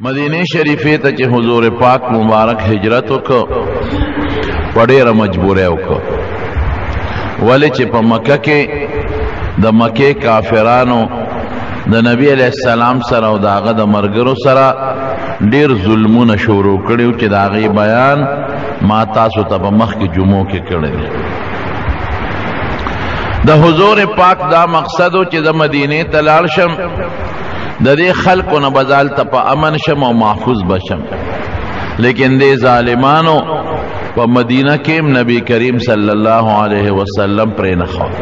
مدینه شریفه ته چې حضور پاک مبارک هجرت وکړ په ډېره مجبوری وکړ، ولې چې په مکه کې د مکې کافرانو د نبی علیہ السلام سره او د هغه د ملګرو سره ډېر ظلمونه شروع کړي چې د هغې بیان ما تاسو ته په مخکې جمعو کې کړی دی. د حضور پاک دا مقصد و چې د مدینې ته لاړ شم، د دې خلکو نه به زالته په امن شم او محفوظ بشم، لیکن دې ظالمانو په مدینه کې نبی کریم صلی الله علیه وسلم پرې نه ښود.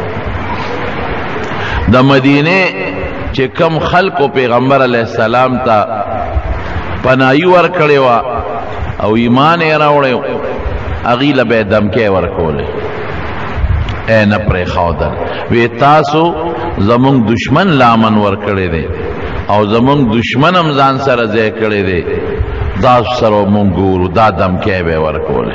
د مدینې چې کم خلکو پیغمبر علیه السلام ته پناهي ورکړې وه او ایمان یې راوړی، هغې له به یې دمکۍ ورکولې، نه پرې ښودل. وی تاسو زمونږ دشمن لامن ورکړی دی او زمونږ دشمن هم ځان سره ځای کړی دی، تاسو سره مونږ ګورو، دا دمکۍ به یې ورکولې.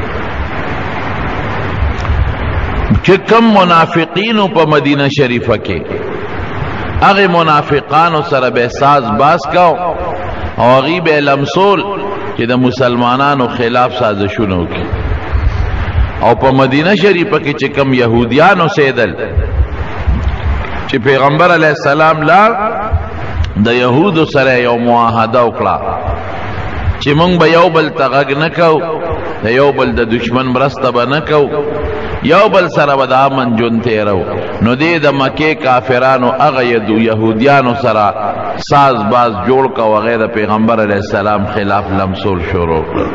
چې کم منافقینو په مدینه شریفه کې هغې منافقانو سره به ساز باز کو او هغې به لمسول چې د مسلمانانو خلاف سازشونه وکړي. او په مدینه شریفه کې چې کم یهودیان اوسېدل، چې پیغمبر علیه السلام لاړ د یهودو سره یو معاهده وکړه چې موږ به یو بل ته غږ نه کوو، د یو بل د دشمن مرسته به نه کوو، یو بل سره به د امن ژوند تېرو. نو دې د مکې کافرانو هغه یهودیانو سره ساز باز جوړ که او هغې د پیغمبر علیه السلام خلاف لمسول شروع کړل.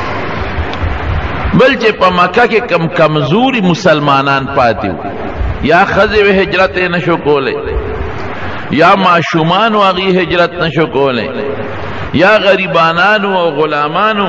بل چې په مکه کې کم کمزوري مسلمانان پاتې وو، یا ښځې هجرت یې نشو کولی، یا ماشومانو هغې هجرت نشو کولی، یا غریبانانو او غلامانو،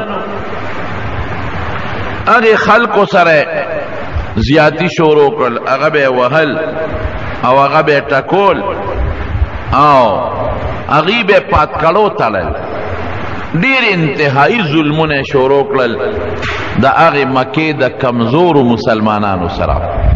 هغې خلکو سره زیاتی شروع کړل، هغه به یې وهل او هغه به یې ټکول او هغې به یې پاتکړو تړل. ډېر انتهایی ظلمونه شروع کړل د هغې مکې د کمزورو مسلمانانو سره.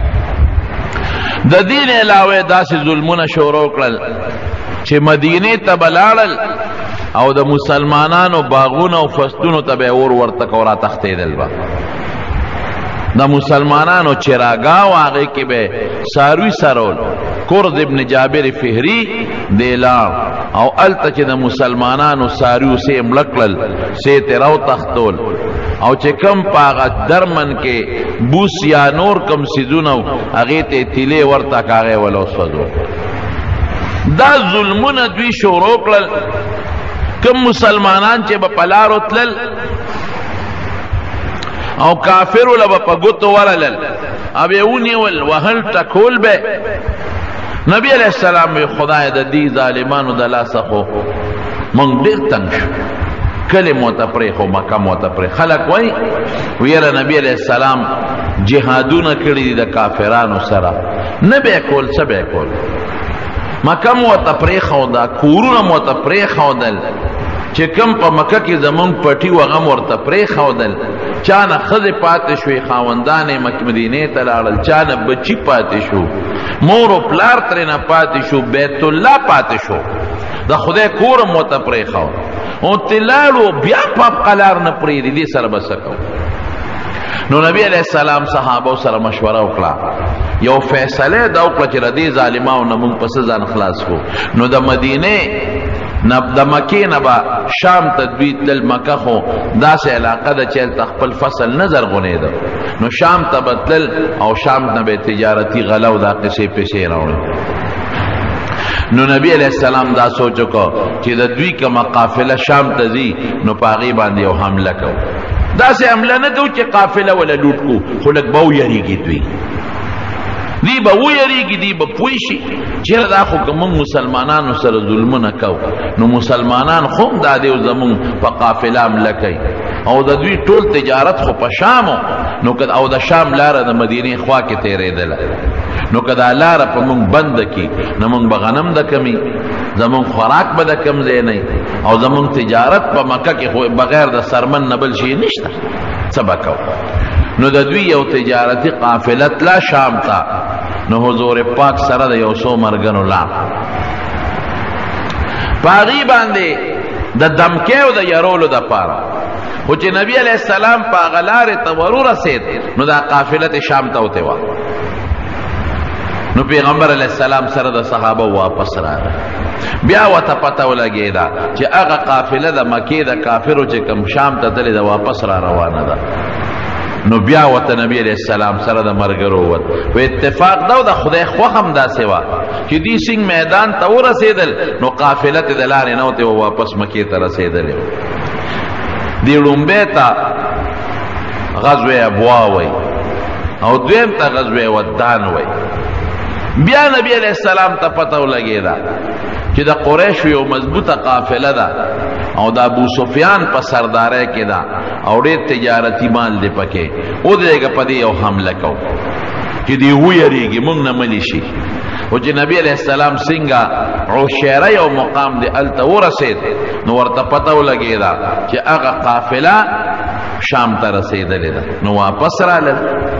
د دین علاوه داسې ظلمونه شروع کړل چې مدینې ته به لاړل او د مسلمانانو باغونو او فصلونو ته به یې اور ورته کو راتښتېدل به. د مسلمانانو چراګاه و هغې کې به څاروي سرول. کرد ابن جابر فهري دی لاړ او هلته چې د مسلمانانو څارویو سې یې مړه کړل، سې یې ترې راوتښتول او چې کم په هغه درمن کې بوس یا نور کم څیزونه و هغې ته یې تیلې ورته که هغه یې وله وسوځول. دا ظلمونه دوی شروع کړل. کم مسلمانان چې به په لارو تلل او کافرو له به په ګوتو ورلل او به یې ونیول، وهل ټکول به. نبی علیہ السلام وی خدای د دې ظالمانو د لاسه خو موږ ډېر تنګ شو، کلي مو ته پرېښو، مکه مو ته پرېښو. خلک وایي ویره نبی علیہ السلام جهادونه کړي دي د کافرانو سره، نه به یې کول، څه به یې کول. مکه مو ته پرېښوده، کورونه مو ته پرېښودل، چې کم په مکه کې زمونږ پټي و هغه م ورته پرېښودل. چا نه ښځې پاتې شوې، خاوندان یې مدینې ته لاړل، چا نه بچي پاتې شو، مور و پلار ترې نه پاتې شو، بیت الله پاتې شو، د خدای کور م ورته پرېښود او ترې لاړو، بیا په قلار نه پرېږدي. دې سره به څه کوو؟ نو نبی علیہ السلام صحابو سره مشوره وکړه، یو فیصله دا وکړه چې د دې ظالمانو نه موږ په څه ځان خلاص کړو. نو د مدینې د مکې نه به شام ته دوی تلل. مکه خو داسې علاقه ده چې هلته خپل فصل نه زرغونېده، نو شام ته به تلل او شام نه به تجارتي غله او دا قصې پیسې راوړې. نو نبی علیہ السلام دا سوچ وکړه چې د دوی کومه قافله شام ته ځي، نو په هغې باندې یو حمله کوو. داسې حمله نه کوو چې قافله وله لوټ کړو، خو لږ به ویریږي دوی به ویریږي، دی به پوه شي چېرې دا خو که موږ مسلمانانو سره ظلمونه کوو، نو مسلمانان خو هم دا دی زموږ په قافله حمله کوي او د دوی ټول تجارت خو په شامو، نو او د شام لاره د مدینې خوا کې تېرېدله، نو که دا لاره په موږ بنده کړي، نو موږ به غنم د کمي، زموږ خوراک به د کم ځای نه او زموږ تجارت په مکه کې خو بغیر د سرمن نه بل شي نشته، څه به کوو؟ نو د دوی یو تجارتي قافله تله شام ته. نو حضور پاک سره د یو څو مرګنو لاړ، په هغې باندې د دمکې او د یارولو د پاره. خو چې نبی علیہ السلام په هغه لارې ته ورورسېد نو دا قافله شام ته وتې وه. نو پیغمبر علیہ السلام سره د صحابه واپس راغله. بیا ورته پته ولګېده چې هغه قافله د مکې د کافرو چې کوم شام ته تللې ده واپس را روانه ده. نو بیا ورته نبی علیہ السلام سره د ملګرو ووت. په اتفاق ده او د خدای خوښ هم داسې وه چې دوی سنګ میدان ته ورسېدل نو قافله ته د لارې نه وتې واپس مکې ته رسېدلې. دې لومبۍ ته غزوه ابوا وی او دویم ته غزوه ودان وی. بیا نبی علیہ السلام ته پته ولګېده چې د قریشو یو مضبوطه قافله ده او د ابو سفیان په سردارۍ کې ده او ډېر تجارتي مال دی پکې. ودرېږه په دې یو حمله کو چې دې ویریږي موږ نه ملی شي. او چې نبی علیہ السلام څنګه عشیره یو مقام دی هلته ورسېد نو ورته پته ولګېده چې هغه قافله شام ته رسېدلې ده. نو واپس رالل.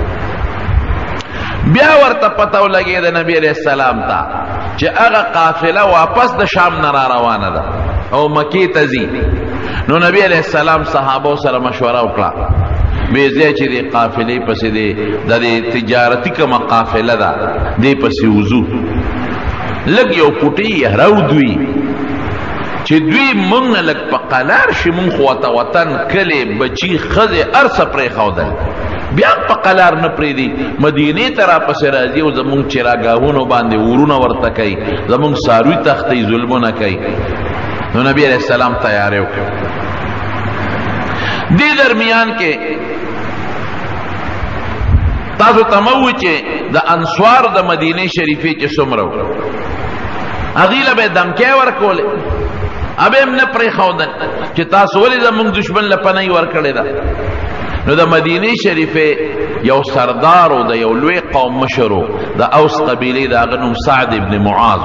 بیا ورته پته ولګېده نبی علیہ السلام ته چې هغه قافله واپس د شام نه را روانه ده او مکې ته ځي. نو نبی علیہ السلام صحابو سره مشوره وکړه وی ځای چې د قافلې پسې د تجارتي کومه قافله ده دې پسې وځو. لږ یو پوټی راود وي چې دوی موږ نه لږ په قلار شي. موږ خو ورته وطن کلي بچي ښځې هر څه پرېښودل بیا په قلار نه پرېږدي. مدینې ته راپسې راځي او زمونږ چراګاهونو باندې ورونه ورته کوي زمونږ څاروي تښتوي ظلمونه کوي. نو نبی علیہ السلام تیاری وکړ. دې درمیان کې تاسو ته مو ووایي چې د انصار د مدینې شریفې چې څومره وو هغې له به یې دمکۍ ورکولې ابه هم نه پرېښودل چې تاسو ولې زمونږ دشمن له پنۍ ورکړې ده. نو د مدینه شریفه یو سردار او د یو لوی قوم مشرو د اوس قبیله د هغه نوم سعد ابن معاذ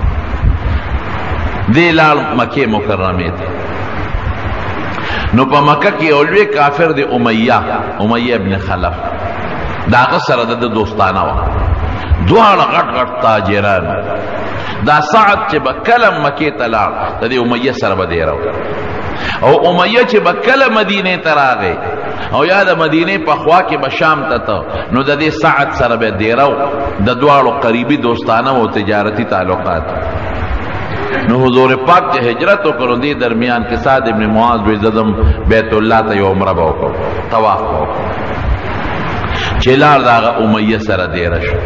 دی لال مکه مکرمه ته. نو په مکه کې یو لوی کافر دی امیہ ابن خلف دا هغه سره د دوستانه و. دواړه غټ غټ تاجران. دا سعد چې به کله مکې ته لاړ د دې امیہ سره به دی راو او امیہ چې به کله مدینې ته راغی او یا د مدینې په خوا کې به شام ته ته نو د دې سعد سره به دیرو د دواړو قریبي دوستانه او تجارتي تعلقات. نو حضور پاک چې هجرت وکړو دې درمیان کې سعد ابن معاذ وی زدم بیت الله ته یو عمره وکړو طواف وکړو چې لار دغه امیہ سره دیره شو.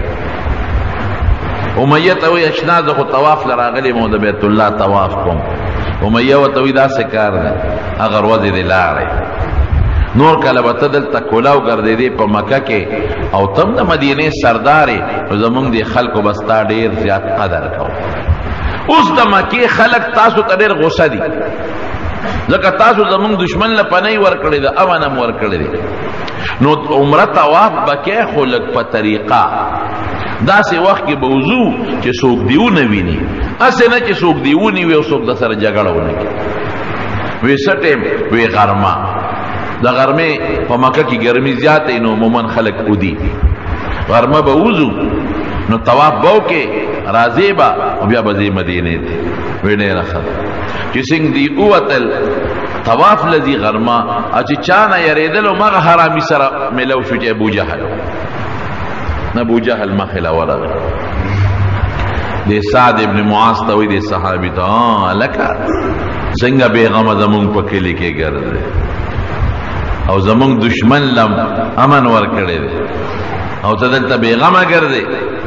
امیہ ته وی اشنا زه خو طواف لراغلی مو د بیت الله طواف کوم. امیہ ورته وی داسې کار دی هغه ورځې دې لاړې نور کله به ته دلته کولاو ګرځېدې په مکه کې او تم د مدینې سردارې نو زمونږ دې خلکو به ستا ډېر زیات قدر کوو. اوس د مکې خلک تاسو ته ډېر غوسه دي ځکه تاسو زمونږ دشمن له پنۍ ورکړې ده امن هم ورکړې دی. نو عمره طواف به کې خو لږ په طریقه داسې وخت کې به وځو چې څوک دې ونه ویني هسې نه چې څوک دې ونیوي او څوک د سره جګړه ونه کړي. وی څه ټیم وی غرمه د غرمې په مکه کې ګرمي زیاته نو عموما خلک ودي غرمه به وځو نو طواف به وکړې راځې به او بیا به ځې مدینې ته. وی ډېره ښه ده چې څنګه دې ووتل طواف لذي غرمه او چې چا نه یېرېدل او مغه حرامي سره میلو شو چې ابو جهل مخې له ورغی. د سعد ابن معاذ ته وی د صحابي ته لکه څنګه بیغمه زمونږ په کلي کې ګرځي او زمونږ دشمن لم امن ورکړی دی او ته دلته بیغمه ګرځې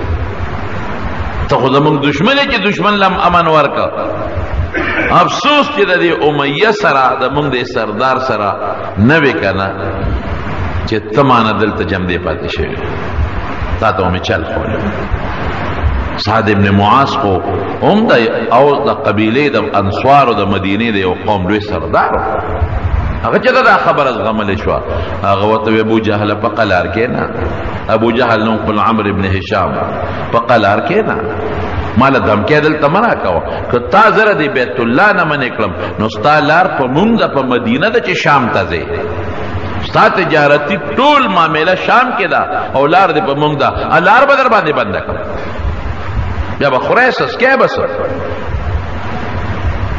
ته خو زمونږ دشمن یې چې دشمن لم امن ورکړه. افسوس چې د دې امیہ سره زمونږ د سردار سره نه وی کنه چې ته مانه دلته جمدې پاتې شوی تا ته مې چل خوله. سعد ابن معاذ خو هم د او د قبیلې د انصارو د مدینې د یو قوم لوی سردار هغه چې دا خبره زغملې شوه هغه ورته ابو جهل په قلار کې نه ابو جهل نوم خپل عمرو ابن هشام په قلار کې نه مال دمکې دلته منع کوه که تا زره د بیت الله نه منې کړم نو ستا لار په مونږ په مدینه ده چې شام ته ځې ستا تجارتي ټول معامله شام کې ده او لار دې په مونږ ده لار به در باندې بنده کړم بیا به خورې سسکې بس.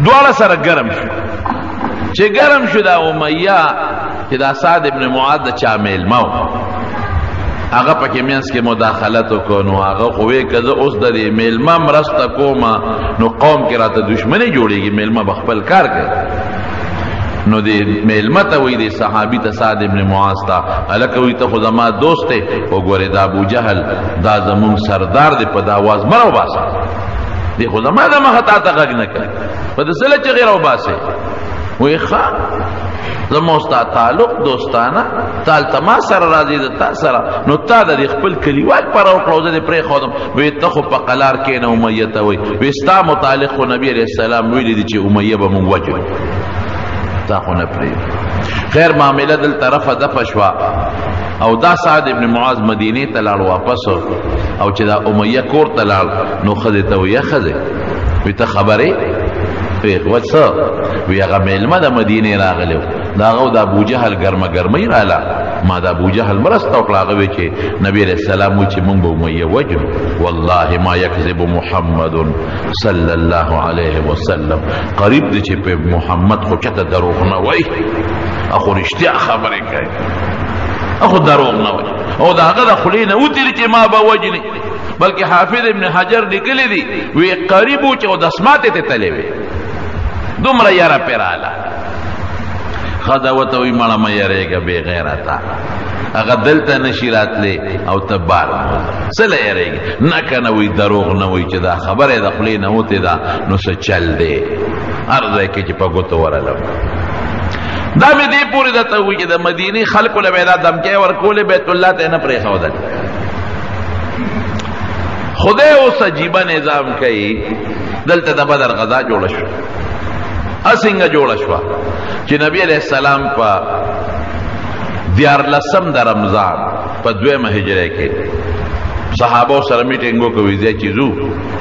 دواړه سره ګرم شو چې ګرم شو دا امیه چې دا سعد ابن معاذ د چا میلمه و هغه پکې مینس کې مداخلت وکړو نو هغه خو وی که زه اوس د دې میلمه مرسته کومه نو قوم کې راته دشمني جوړېږي میلمه به خپل کار کوي نو دې میلمه ته وی دې صحابي ته سعد ابن معاذ ته هلکه وی ته خو زما دوست دی وګورې دا ابو جهل دا زمونږ سردار دی په دا آواز مه راوباسه دی خو زما د مخه تا ته غږ نه کوي په د څه له چغې راوباسې وی ښه زما ستا تعلق دوستانه تالته ما سره راځي د تا سره نو تا د دې خپل کلیوال پر وکړو زه دې پرېښودم وی ته خو په قلار کښېنه امیه ته وی وی ستا متعلق خو نبي علیه السلام ویلي دي چې امیه به مونږ وجنو تا خو نه پرېږدو خیر معامله دلته رفع دفع شوه او دا سعد ابن معاذ مدینې ته لاړ واپس او چې دا امیه کور ته لاړ نو ښځې ته وی ښځې وی ته خبرې وی څه وی هغه میلمه د مدینې راغلی و د هغه د ابو جهل ګرمه ګرمۍ راله ما د ابو جهل مرسته وکړه هغه وی چې نبي علیه السلام وی چې مونږ به امیه وجنو والله ما یکذب محمد صلی الله علیه وسلم قریب دی چې په محمد خو چته دروغ نه وایي اخو رښتیا خبرې کوي اخو دروغ نه وایي او د هغه د خولې نه وتلي چې ما به وجني بلکې حافظ ابن حجر لیکلی دی وی قریب و چې او دسماتې ته تللی وی دومره یاره پې راله ښځه ورته وایي مړه مه یارېږه بې غیرته هغه دلته نشي راتلی او ته بار څه له یارېږي نه که نه وایي دروغ نه وایي چې دا خبره د خولې نه وتې ده نو څه چل دی هر ځای کې چې په ګوتو ورلم دا مې دې پورې درته وایي چې د مدینې خلکو له به یې دا دمکۍ ورکولې بیت الله ته یې نه پرېښودل خدای اوس عجیبه نظام کوي دلته د بدر غذا جوړه شوه اسنګه جوړه شوه چې نبی علیہ السلام په 14 د رمضان په 2 هجری کې صحابه سره میټینګ وکوي ځکه چې زو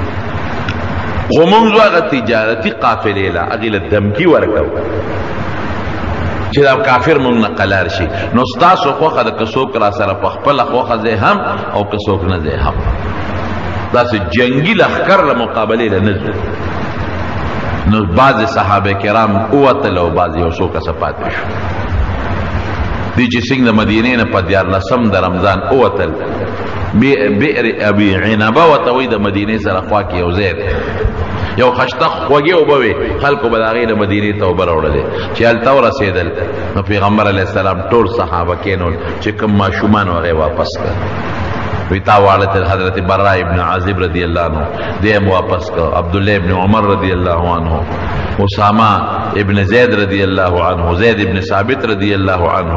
غمون زوغه تجارتي قافلې لا اغیله دمکی ورکو چې دا کافر مونږ نه قلار شي نو ستاسو خوخه د کسوک را سره په خپل خوخه زه هم او کسوک نه زه هم داسې جنگی لخکر له مقابلې له نزو نو بعض صحابه کرام اوتل او بعض یو څو کسه پاتې شو دی چې څنګه د مدینې نه په 14 د رمضان اوتل بئر ابي عنبه وتوي د مدینې سره خوا کې یو ځای یو خشته خوږی وبوي خلکو به د هغې د مدینې ته اوبه راوړلې چې هلته ورسېدل نو پیغمبر علیه السلام ټول صحابه کېنول چې کوم ماشومان و هغې واپس کړ وی تا واړه حضرت برا ابن عازب رضی اللہ عنہ دیم واپس کر عبداللہ ابن عمر رضی اللہ عنہ اسامہ ابن زید رضی اللہ عنہ زید ابن ثابت رضی اللہ عنہ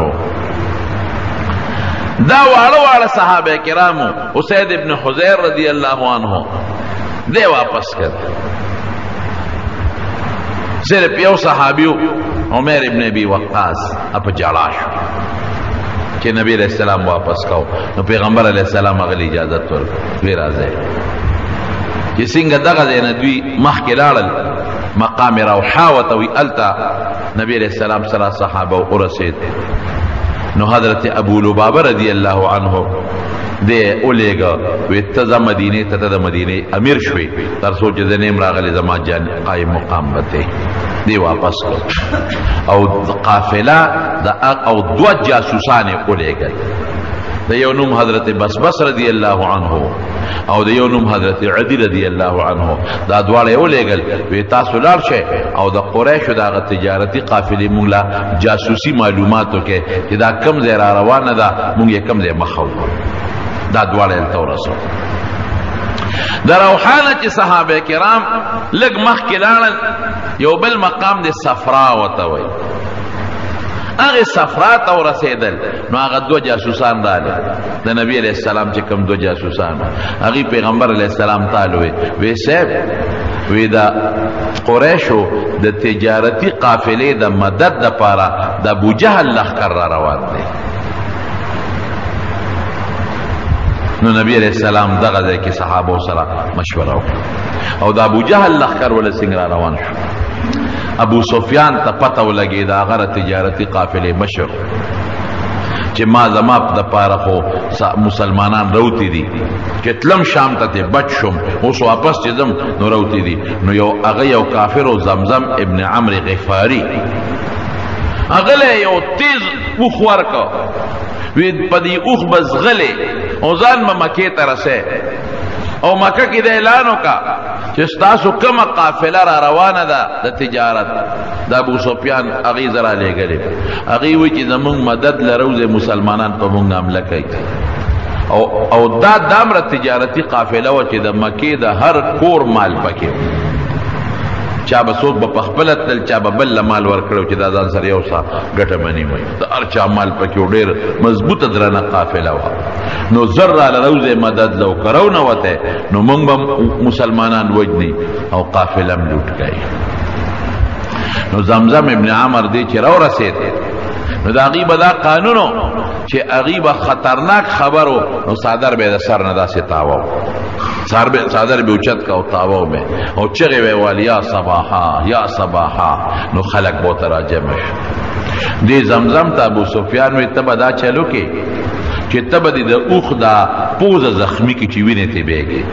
دا واړه واړه صحابه کرامو اسید ابن حذیر رضی اللہ عنہ دے واپس کر صرف یو صحابیو عمر ابن ابی وقاص اپ جړا شو کہ نبی علیہ السلام واپس کاو نو پیغمبر علیہ السلام اغلی اجازت ورکړه وی راځي چې څنګه دغه نه دوی مخکې لاړل مقام روحا وتوی التا نبی علیہ السلام سره صحابه ورسید نو حضرت ابو لبابه رضی اللہ عنہ دے اولیگا وی تزا مدینه تتا مدینه امیر شوی تر سوچ زنیم راغلی زمان جان قائم مقام بتے دی واپس کر او قافلہ دا او دو جاسوسان اولیگا دا یو نوم حضرت بس رضی اللہ عنہ او دا یو نوم حضرت عدی رضی اللہ عنہ دا دوار اولیگل وی تاسو لار شے او دا قریش دا تجارتی قافلی مولا جاسوسی معلوماتو کے کہ دا کم زیر روان دا مونگی کم زیر مخو دا دوار التورسو دا روحانه چې صحابه کرام لگ مخ کلانن یو بل مقام دی صفرا وتوی اغه صفرا ته ورسېدل نو هغه دو جاسوسان راغله د نبی علیہ السلام چې کوم دو جاسوسان هغه پیغمبر علیہ السلام تعالی وی صاحب وی دا قریشو د تجارتی قافلې د مدد د پاره د ابو جهل لخر را روان دي نو نبی علیہ السلام دغه ځای کې صحابه سره مشوره وکړه او د ابو جهل لخر ول څنګه روان شو ابو سفیان ته پته ولګی دا غره تجارتی قافله مشر چې ما زما د پاره خو مسلمانان روتی دي چې تلم شام ته بچ شم اوس واپس چې ځم نو روتی دي نو یو هغه یو کافر او زمزم ابن عمرو غفاری هغه له یو تیز اوخ ورکا وی پدی اوخ بس غله او ځان به مکې ته رسه او مکه کې د اعلان وکا چې تاسو کومه قافله را روانه ده د تجارت د ابو سفیان هغه زرا لګلې هغه وی چې زمونږ مدد لروز مسلمانان په مونږ حمله کوي او دا دامره تجارتی قافله و چې د مکې د هر کور مال پکې چا به څوک به پخپل تل چا به بل مال ورکړو چې دا ځان سره یو څه ګټه منی وي د هر چا مال پکې ډېر مضبوطه درنه قافله و نو ذره لروز مدد لو کرو نه وته نو موږ به مسلمانان وجني او قافله لوټ کړي نو زمزم ابن عمر دی چې راو رسید نو دا غیبه دا قانونو چې غیبه خطرناک خبرو نو صادر به د سر نه داسې تاوو صادر به اوچت کا او تاوو به او چغه وی والیا صباحا یا صباحا نو خلق بو تراجم دی زمزم ته ابو سفیان وی تبا دا چلو کې چې تبا د اوخ دا پوزه زخمی کی چې وینې ته بیږي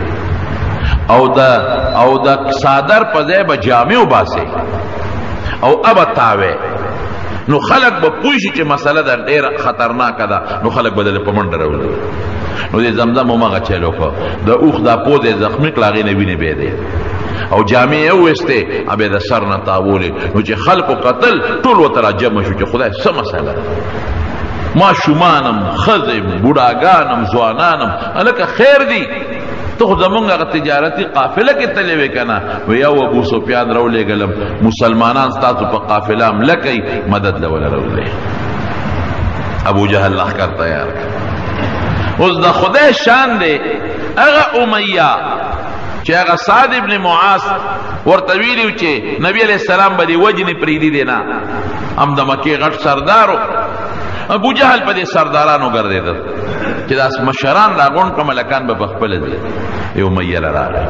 او دا صادر په ځای به جامع وباسي او ابا تاوي نو خلق به پوښي چې مسله دا ډېر خطرناکه ده نو خلق بدل په منډه راوړي نو دې زمزم ماغه چلو کو د اوخ دا پوزه زخمی کلاغې نه ویني به دی او جامع یې وسته ابه د سر نه تاولې نو چې خلق قتل ټول وتراجم شو چې خدای سم مسله ما شومانم خزم بوډاګانم ځوانانم الکه خیر دی تو خو زمونږ تجارتی قافله کې تللی وې کنه و یو ابو سفیان راولې ګلم مسلمانان ستاسو په قافله هم لکئ مدد لوله راولې ابو جهل لښکر تیار اوس د خدای شان دی هغه امیہ چې هغه سعد ابن معاذ ورته ویلو چې نبی علیہ السلام به دې وجنې پرېږدي دی نه هم د مکې غټ سردارو ابو جهل په دې سردارانو ګرځېدل چې داس مشران راغون کوم ملکان به بخپل دي یو امیہ راغی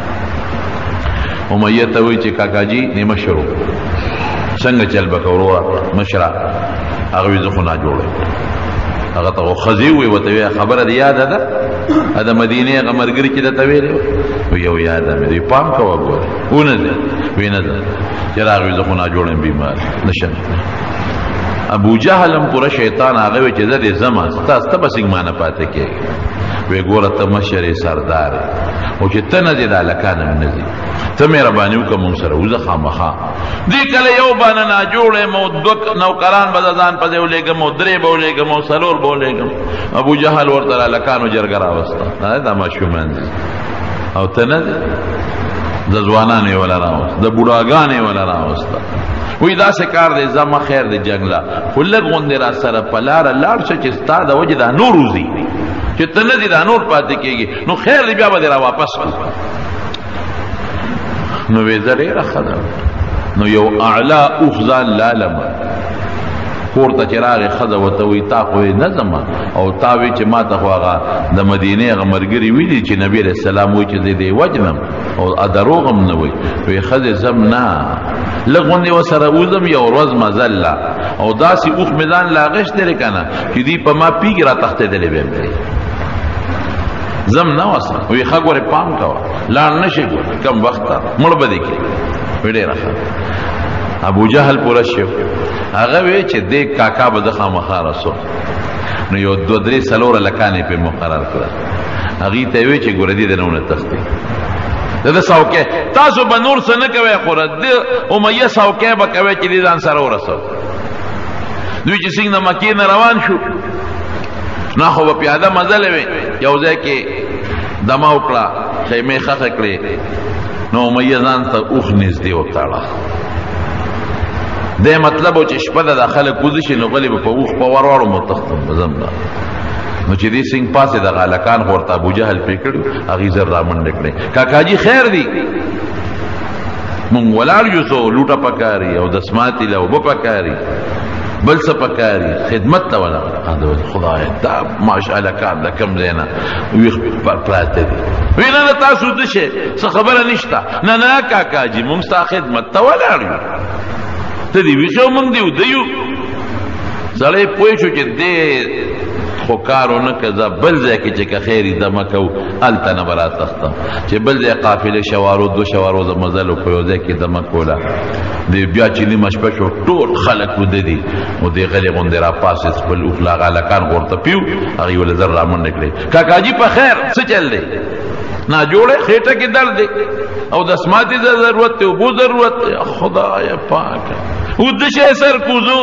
امیہ ته وی چې کاکا جی نیمه شروع څنګه چل بکورو مشرا هغه وی زخه نه جوړه هغه ته خزی وی وته خبره دی یاد ده د مدینه غمرګری چې د تویل یو یاد مې دی پام کوه ګوره ونه وینه ده چې راغی زخه نه جوړم بیمار نشه ابو جهل هم پورا شیطان هغه چې زده زما تاسو ته بس ایمان پاتې کېږي وی ګوره ته مشر سردار او چې ته نه دې د الکانم نه دي ته مهرباني وکړه مونږ سره وزه خامخا دې کله یو باندې نه جوړې مو دوک نوکران به ځان په دې ولېږم او درې به ولېږم او څلور به ولېږم ابو جهل ورته الکانو جرګه راوسته دا ماشومان دي او ته نه د ځوانانې ولا راوسته د بوډاګانې ولا راوسته وی دا سه کار دی زما خیر دی جنگلا خلک غوندې را سره پلار لاړ شه چې ستا د وجه دا نور وزي چې ته نه دي دا نور پاتې کېږي نو خیر دی بیا به را واپس نو وی زره راخدا نو یو اعلی افضل لالم کور ته چراغ خزه وته وی تا خو نه زما او تا وی چې ما ته هغه د مدینه غمرګری ویلی چې نبی رسول الله وی چې دې وجنم او ادروغم نه وی خزه زم نه لغونی وسره وزم یو ورځ مزله او داسې اوخ میدان لاغش درې کنه چې دی په ما پیګ را تخته دلې به زم نه وسه وی خګوره پام کا لاړ نشي کم وخت مړ بده کې وړي راخه ابو جهل پورا شو هغه وی چې دې کاکا به د خامخا رسو نو یو دو درې سلور لکانې په مقرر کړ هغه ته وی چې ګور دې دنه تختی دا ساوکه تاسو به نور څه نه کوي خو د امیہ ساوکه به کوي چې ځان سره ورسو دوی چې څنګه مکې نه روان شو نه خو په پیاده مزل وي یو ځای کې دما وکړه خیمه خخ کړې نو امیہ ځان ته اوخ نږدې وتاړه دې مطلب چې شپه د داخله کوزي شي نو غلی په اوخ په ورواړو متختم بزمنا نو چې دې سنگ پاسه د غالکان ورته ابو جهل پکړ اغي زر رامن نکړي کاکاجی خیر دی مونږ ولار یو سو لوټه پکاري او د سماعتي له وب پکاري بل څه پکاري خدمت ته ولا خدای دا ماشاءالله کار د کم زینا وی پراته دي وینا تاسو د شه څه خبره نشته نه کاکاجی مونږ ستا خدمت ته ولار یو ته دی ویښو مونږ دیو سړی پوه شو چې دې خو کارو نه که زه بل ځای کې چې که خیر یې دمه کوو هلته نه به راتښتم چې بل ځای قافلې شوارو دو شوارو د مزلو په یو ځای کې دمه کوله بیا چې نیمه شپه شو ټول خلک وده دي نو دې غلې غوندې راپاسې خپل اوښلاغه هلکان غورته پیو هغې ولې زر رامنډه کړې کاکاجي په خیر څه چل دی ناجوړې خېټه کې درد دی او د اسماتي ضرورت دی اوبو ضرورت دی خدای پاکه اوده شی سر کوزو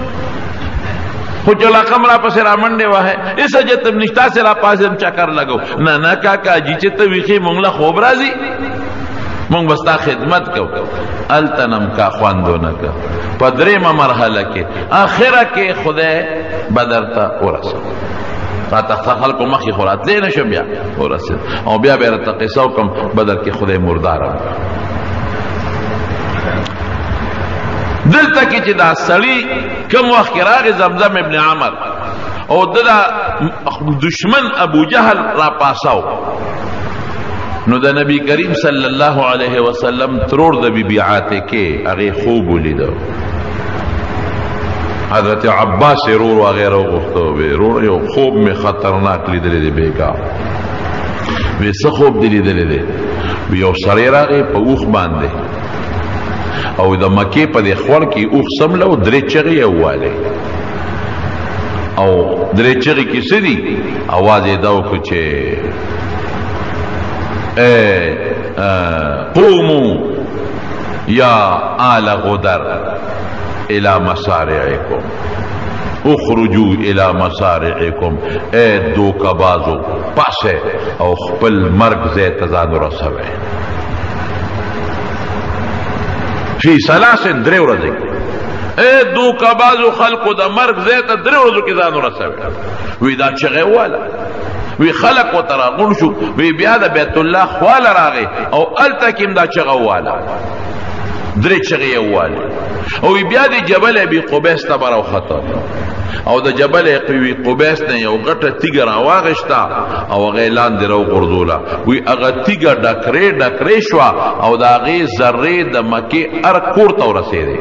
خو چې لقم را پسې رامنډې وهې اس جتم نشتا سې را پاسې چکر لګو نه نه کاکاجي چې ته ویښې مونږ له خوب راځي مونږ به ستا خدمت کوو هلته نم کا خوندو نه که په درېیمه مرحله کې آخره کې خدای به درته ورسوي تا تخته خلکو مخې خو راتلی نه شو بیا ورسېد او بیا به یې راته قصه وکړم بدر کې خدای مرداره دلته کې چې دا سړي کوم وخت کې راغی زمزم ابن عمر او د دشمن ابو جهل را پاساو نو د نبی کریم صلی الله علیه وسلم ترور د بیبي عاتکه هغه خوب ولیدو حضرت عباس رور وغیره وغوښتو وی رور یو خوب می خطرناک لیدلی دی بیګا وی څه خوب دی لیدلی دی یو سړی راغی په اوښ باندې او د مکې په دې خور کې اوښ سملو درې چغې ووالی او درې چغې کې څه دي اواز یې دا وکړو چې قوموا یا آل غدر الى مسارعکم اخرجوا الى مسارعکم اے دوکبازو پاسه او خپل مرگ زی تزاد رسوه فی سلاسن دریو رزی اے دوکبازو خلقو دا مرگ زی تا دریو رزو کی زانو رسوه وی دا چغه والا وی خلق و تراغون شو وی بیا دا بیت اللہ خوال راغی او التکیم دا چغه والا درې چغې والی او بیا د جبل ابي قبیس ته براو خطر او د جبل ابي قبیس نه یو غټه تیګه راواغشتا او هغه لاندې راو غردوله وی هغه تیګه ډکرې شو او د هغې ذرې د مکې هر کور ته ورسېدې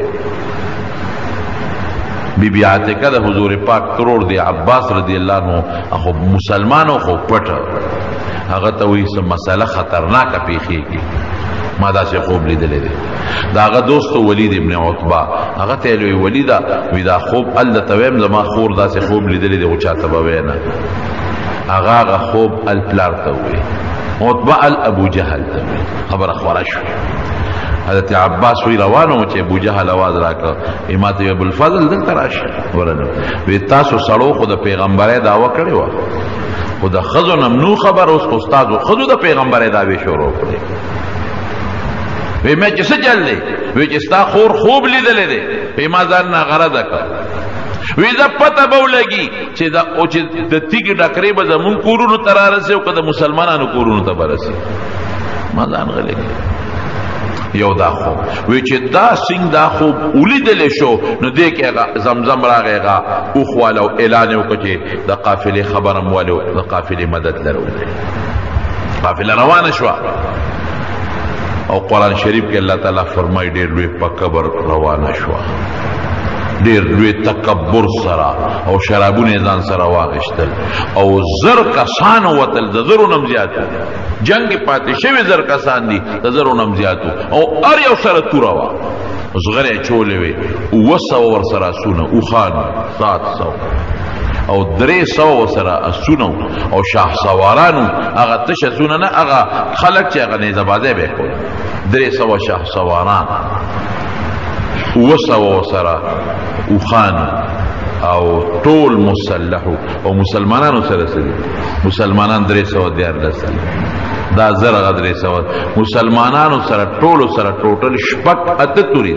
بی بی عاتکه د حضور پاک ترور دی عباس رضی الله عنه خو مسلمانو خو پټه هغه ته وی څه مسله خطرناکه پیښیږي ما دا سے خوب لیدلې دی دا هغه دوست ولید ابن عتبہ هغه ته وی ولیدا وی دا خوب ال تویم زما خور دا سے خوب لیدلې دی او چاته به نه هغه خوب ال پلار ته وی عتبہ ال ابو جهل ته خبر اخبار شو حضرت عباس وی روانو چې ابو جهل आवाज راکړ امام ابو الفضل دلته راشه ورنه وی تاسو سړو خو د پیغمبره داوا کړی و خو د خزو نمنو خبر اوس استاد خزو د پیغمبره داوی شروع کړی وی میں چس چل دی وی چستا خور خوب لیدلې دی وی ما ځان نه غرض کړ وی دا پته به ولګي چې دا او چې د تیګ ډکرې به زمون کورونو ته رارسي او که د مسلمانانو کورونو ته برسي ما ځان غلې یو دا خوب وی چې دا سنگ دا خوب ولیدلې شو نو دې کې زمزم راغی هغه اوخواله او اعلان وکړ چې د قافلې خبرم والو د قافلې مدد لرو قافله روانه شوه او قرآن شریف کې الله تعالی فرمای ډېر لوی په قبر روانه شوه ډېر لوی تکبر سره او شرابونه ځان سره واغشتل او زر کسان وتل د زرو نم زیاتو جنگ پاتې شوی زر کسان دي د زرو نم زیاتو او ار یو سره تورا وا زغره چولې وي وسو ور سره سونه او خان 700 او 300 سره اسونو او شاه سوارانو هغه تشه سونه نه هغه خلک چې هغه نه زبازه به کول 300 شاه سواران وسو سره او خان او ټول مسلحو او مسلمانانو سره سره مسلمانان 300 دیار لسل دا زره 300 مسلمانانو سره ټول سره ټوټل شپک اته توري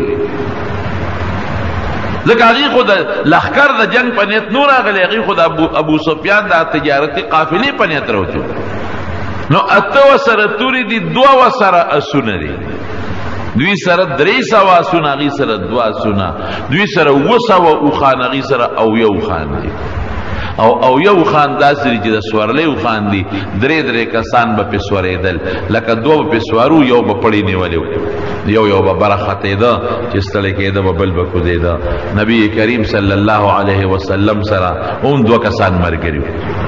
ځکه هغې خو د لښکر د جنگ په نیت نور راغلی هغې خو د ابو سفیان د تجارتي قافلې په نیت راوتو نو اته سره توري دي 2 سره اسونه دي دوی سره 300 اسونه هغې سره 2 اسونه دوی سره 200 اوښان هغې سره او یو خان دي او یو خان داسې چې د سورلی خان دي درې کسان به پې سورېدل لکه دوه به پې سوارو یو به پړی نیولی یو به بره ختېده چې ستړی کېده به بل به کوزېده نبی کریم صلی الله علیه وسلم سره هم دوه کسان ملګري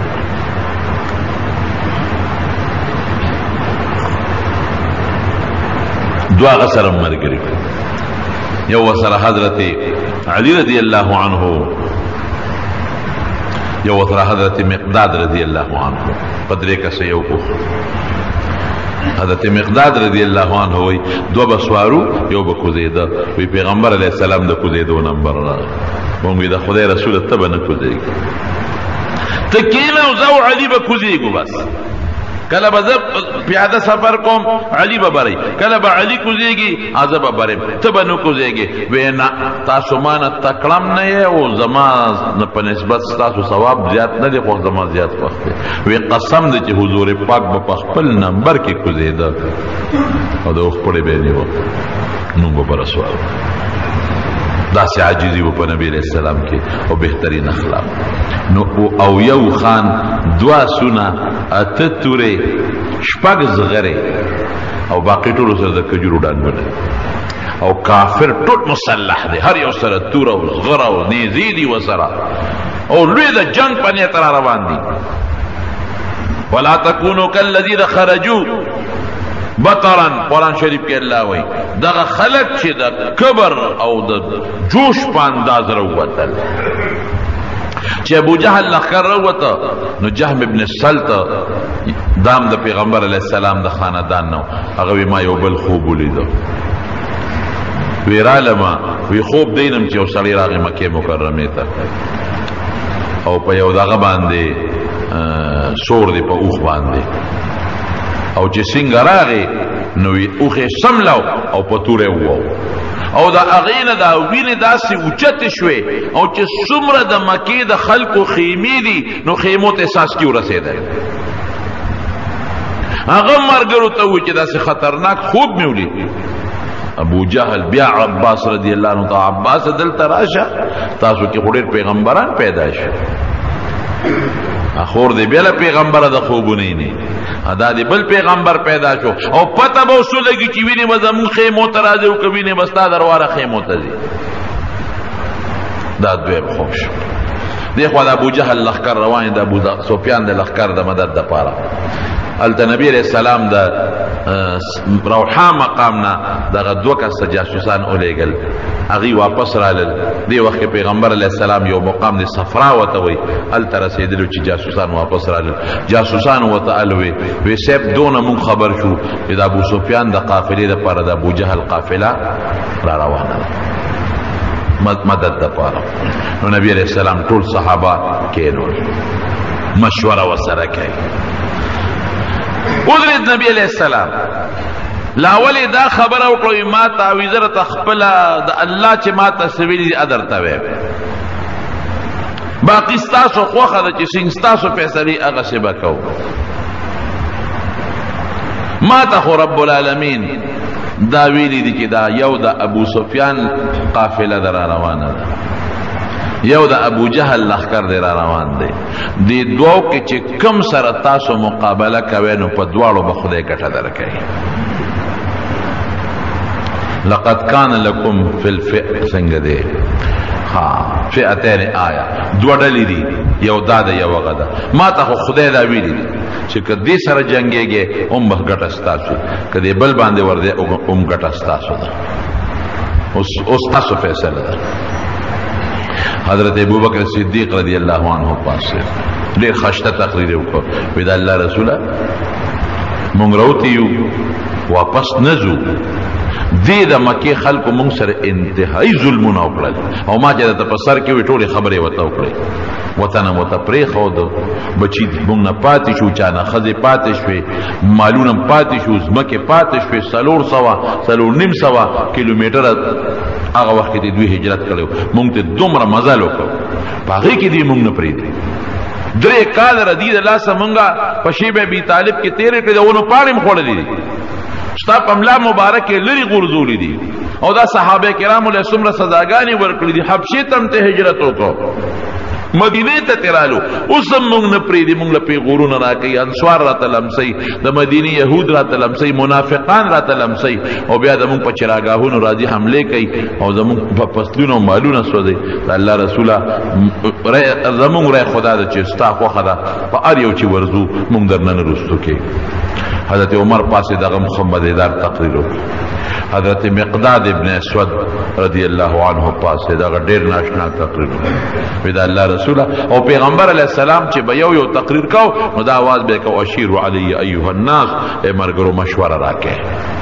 دوه هغه سره ملګري یو سره حضرت علی رضی الله عنه یو سره حضرت مقداد رضی الله عنه په درې کسه یو کو حضرت مقداد رضی الله عنه وی دو بسوارو یو به کوزېده وی پیغمبر علیه السلام د کوزېدو نمبر راغی مونږ د خدای رسول ته به نه کوزېږي ته کېنه او زه او علي به کوزېږو بس کله به زه پیاده سفر کوم علي به برئ کله به علي کوزېږي زه به برم ته به نه کوزېږې وی نه تاسو ما نه تکړم نه یې او زما په نسبت ستاسو ثواب زیات نه دی خو زما زیات خوښ دی وی قسم دی چې حضور پاک به په خپل نمبر کې کوزېده او د اوښ پړی به یې نیوه نوم به به رسوالو داسې عاجزي و په نبی علیہ السلام کې او بهترین اخلاق نو او یو خان دوا سونه اته تورې شپږ زغرې او باقي ټولو سره د کجورو ډانګونه او کافر ټول مسلح دی هر یو سره تور او زغره او نیزې دي ورسره او لوی د جنگ په نیت را روان دي ولا تکونوا کالذین خرجوا بطرن قرآن شریف کې الله وایي دغه خلق چې د کبر او د جوش په انداز راووتل چې ابو جهل لښکر راووته نو جهم ابن سلط دام د پیغمبر علیه السلام د خاندان نو هغه وی ما یو بل خوب ولیده وی رالما وی خوب دینم چې یو سړی راغی مکې مکرمې ته او په یو دغه باندې سور دی په اوښ باندې او چې څنګه راغی نو اوښې سملو او په توره ووو او د هغې نه دا وینې داسې اوچتې شوې او چې څومره د مکې د خلکو خیمې دي نو خیمو ته څاڅکي ورسېدل هغه ملګرو ته ووایي چې داسې خطرناک خوب مې ولید ابو جهل بیا عباس رضی الله عنه ته عباس دلته راشه تاسو کې خو ډېر پیغمبران پیدا شي خور دی بیا پیغمبر د خوبونه نه دا دی بل پیغمبر پیدا شو او پته به وسو لګي چې ویني به زمون خیمو ته راځي او کوي نه بستا درواره خیمو ته ځي دا دویم خوب شو دی خو د ابو جهل لښکر روان د ابو سفیان د لښکر د مدد دپاره هلته نبی علیہ السلام د روحا مقام نه دغه دوه کسه جاسوسان ولیږل هغوی واپس رالل دې وخت کې پیغمبر علیہ السلام یو مقام د صفرا ورته وایي هلته رسېدلو چې جاسوسان واپس رالل جاسوسان ورته الوي وی صاحب دونه مونږ خبر شو چې د ابو سفیان د قافلې دپاره د ابو جهل قافله را روانه ده مدد دپاره نو نبی علیہ السلام ټول صحابه کېنول مشوره ورسره کوي ودرید نبی علیہ السلام لاولی دا خبر وکړو ما تعویذ را خپل د الله چې ما تسویل دي ادر توي باقی ستاسو خوخه د چې څنګه ستاسو فیصله هغه څه وکاو ما ته رب العالمین دا ویلی دي چې دا یو د ابو سفیان قافله در روانه ده یو د ابو جهل لښکر دی را روان دی دی دوو کې چې کم سره تاسو مقابله کوئ نو په دواړو به خدای ګټه درکوي لقد کان لکم فی الفئ څنګه دی فئتین آیا دوه ډلې دي یو دا ده یو هغه ده ما ته خو خدای دا ویلي دي چې که دې سره جنګېږې هم به ګټه ستاسو که دې بل باندې ورځې هم ګټه ستاسو ده اوس تاسو فیصله ده حضرت ابوبکر صدیق رضی الله عنه پاسه ډېر خشته تقریر وکړ وی دا الله رسوله مونږ راوتی یو واپس نه ځو دې د مکې خلکو مونږ سره انتهایی ظلمونه وکړل او ما چې درته په سر کې وې ټولې خبرې ورته وکړې وطن مو ته پرېښود بچي مونږ نه پاتې شو چا نه ښځې پاتې شوې مالونه پاتې شو ځمکې پاتې شوې 400 کیلومتره هغه وخت کې دوی هجرت کړو مونږ ته دومره مزل وکړو په هغې کې دې مونږ نه پرېږدي 3 کال ردی د لاسه مونږه په شیب ابي طالب کې تېرې کړې د ونو پاڼې م خوړلې دي ستا په ملا مبارک کې لرې غورځولې دي او دا صحابه کرامو له څومره سزاګانې ورکړې دي حبشې ته هم ته هجرت وکړو مدینه ته ترالو اوس هم مونږ نه پریدي مونږ له پیغورونه راکوي انصار راته لمسوي د مدینې یهود راته لمسوي منافقان راته لمسوي او بیا زمونږ په چراګاهونو راځي حملې کوي او زمونږ په فصلونو مالونه سوځي د الله رسوله زمونږ رای خدا ده چې ستا خوښه ده په هر یو چې ورځو مونږ درنه نه رستو کوي حضرت عمر پاسې دغه مخمدیدار تقریر وکړي حضرت مقداد ابن اسود رضی الله عنه پاسې دغه ډېر ناشنا تقریر وکړي د الله رسوله او پیغمبر علیه السلام چې به یو تقریر کو نو دا आवाज به کو اشیر علی ایها الناس ای مرګرو مشوره راکې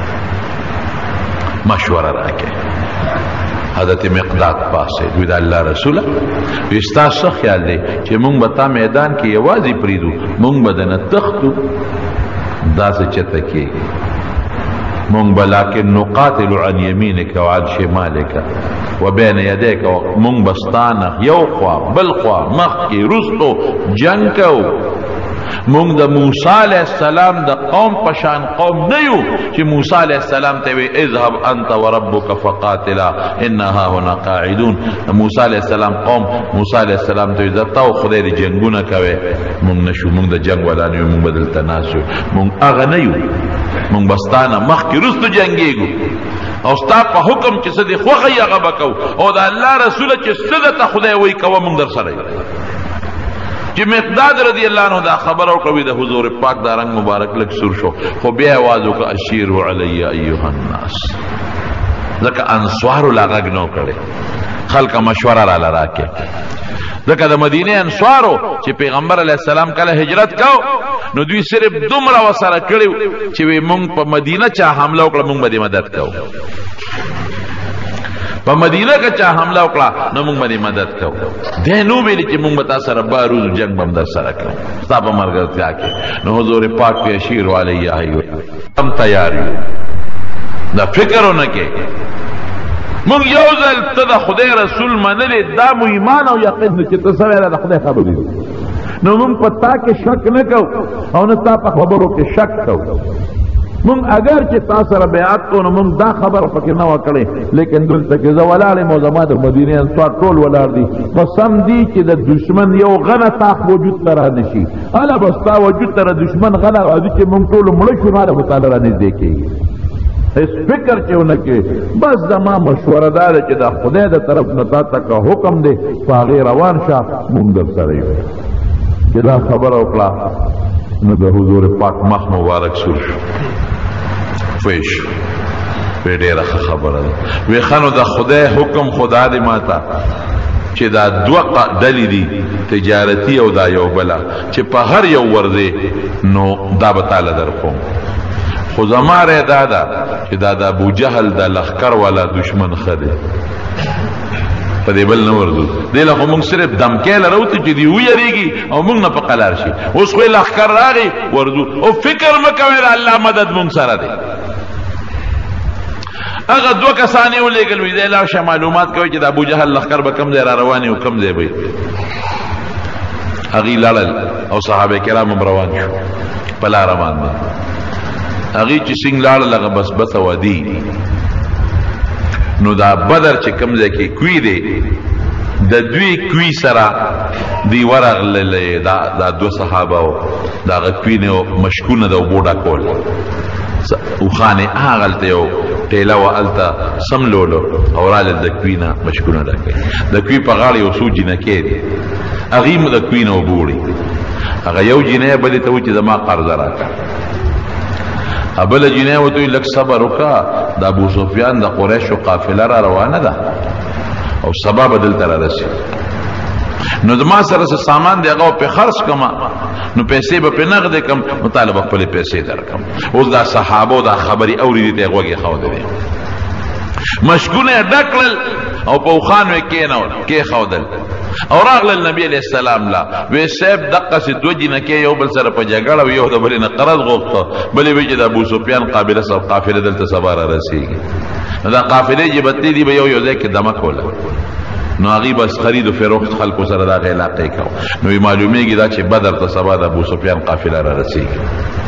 حضرت مقداد پاسه دوی د الله رسوله وستا خیال دی چې مونږ به تا میدان کې یوازې پریدو مونږ به دنه تختو داسې چته کېږي مونږ به لکن نقاتل عن یمینک وعن شمالک وبین یدیک مونږ به ستانه یو خوا بل خوا مخکې رستو جنگ کوو مونږ د موسی علیہ السلام د قوم پشان قوم نه یو چې موسی علیہ السلام ته وی اذهب انت وربك فقاتلا انها هنا قاعدون موسی علیہ السلام قوم موسی علیہ السلام ته زتاو خدای دې جنگونه کوي مونږ نشو مونږ د جنگ ولانه یو مونږ بدل تناسو مونږ هغه نه یو مونږ بستانه مخکې رستو جنگيګو او ستا په حکم چې څه دې خوښه هغه بکو او د الله رسول چې څه ته خدای وی کوه مونږ در سره چې مقداد رضی الله عنه دا خبر او کوي د حضور پاک دا رنگ مبارک لک سر شو خو بیا आवाज وکړه اشیر علی ایها الناس ځکه انصار لاغ نو کړي خلک مشوره را لراکه ځکه د مدینه انصارو چې پیغمبر علی السلام کله هجرت کو نو دوی صرف دومره وسره کړي چې مونږ په مدینه چا حمله وکړه مونږ به مدد کوو په مدینه کې چا حمله وکړه نو موږ باندې مدد کوو ده نو ویل چې موږ به تاسو سره باروز جنگ بم در سره کوو تاسو په مرګ کې نو حضور پاک په اشیر علی ایو تم تیار یو دا فکرونه کې موږ یو ځل ته د خدای رسول منلې دا مو ایمان او یقین چې تاسو سره د خدای خبرې نو موږ په تا کې شک نه کوو او نه تاسو په خبرو کې شک کوو مونږ اگر چې تاسو سره بیعت کو نو مونږ دا خبر پکې نه وکړي لیکن دلته کې زه ولاړ یم او زما د مدینې انصار ټول ولاړ دي قسم دی چې د دشمن یو غنه تاخ وجود ته رانشي الا بس تا وجود ته دشمن غنه راځي چې مونږ ټول مړه شو نه تعالی رانږدې کېږي اس فکر چې ونکې بس زما مشوره دار چې دا خدای د طرف نه تا تک حکم دی هغې روان شه مونږ در سره یو چې دا خبره وکړه نو د حضور پاک مخ مبارک سور شو فیش وی ډیره خبره ده وی خانو د خدای حکم خدا دې ماته چې دا دوه ډلې دي تجارتي او دا یو بله چې په هر یو ورځې نو دا به تاله در کوم خو زما رای دا ده چې دا د ابو جهل د لښکر والا دشمن ښه دی په دې بل نه ورځو دې له خو موږ صرف دمکې لرو چې دی ویریږي او موږ نه په قلار شي اوس خو لښکر راغی ورځو او فکر مه کوئ د الله مدد موږ سره دی هغه دوه کسان یې ولېږل وي دی لاړ شه معلومات کوي چې د ابو جهل لښکر به کوم ځای را روان او کوم ځای به هغې لاړل او صحابه کرام هم روان شو په لاره باندې هغې چې څنګه لاړل هغه بس بسه ودي نو دا بدر چې کوم ځای کې کوي دی د دوی کوي سره دی ورغلل دا دوه صحابه و د هغه کوي نه مشکونه د اوبو ډکول اوښانې هغلته یو ټیله وه هلته سملولو او راغلل د کوي نه مشکونه ډکوي د کوي په غاړه یو څو جینکې دي هغې م د کوي نه اوبه وړي هغه یو جینۍ بلې ته و چې زما قرضه راکړه بله جینۍ ورته وایي لږ صبر وکړه د ابو سفیان د قریشو قافله را روانه ده او سبا به دلته رارسي نو زما سره څه سامان دی هغه پې خرڅ کړم نو پیسې به پې نغدې کړم نو تاله به خپلې پیسې درکړم اوس دا صحابو دا خبرې اورېدې ته یې غوږ یې ښودلې مشکونه یې ډک کړل او په اوښانو یې کېښودل او راغلل نبی علیہ السلام لا وی صاحب دقسې دوه جینکې یو بل سره په جګړه وي یو د بلې نه قرض غوښته بلې وی چې د ابو سفیان قافله دلته سبا را رسېږي نو دا قافلې چې بتلې دي به یو یو ځای کې دمه کوله نو هغې بس خرید و فروخت خلکو سره د هغې علاقې کو نو معلومیږي دا چې بدر ته سبا د ابو سفیان قافله را رسېږي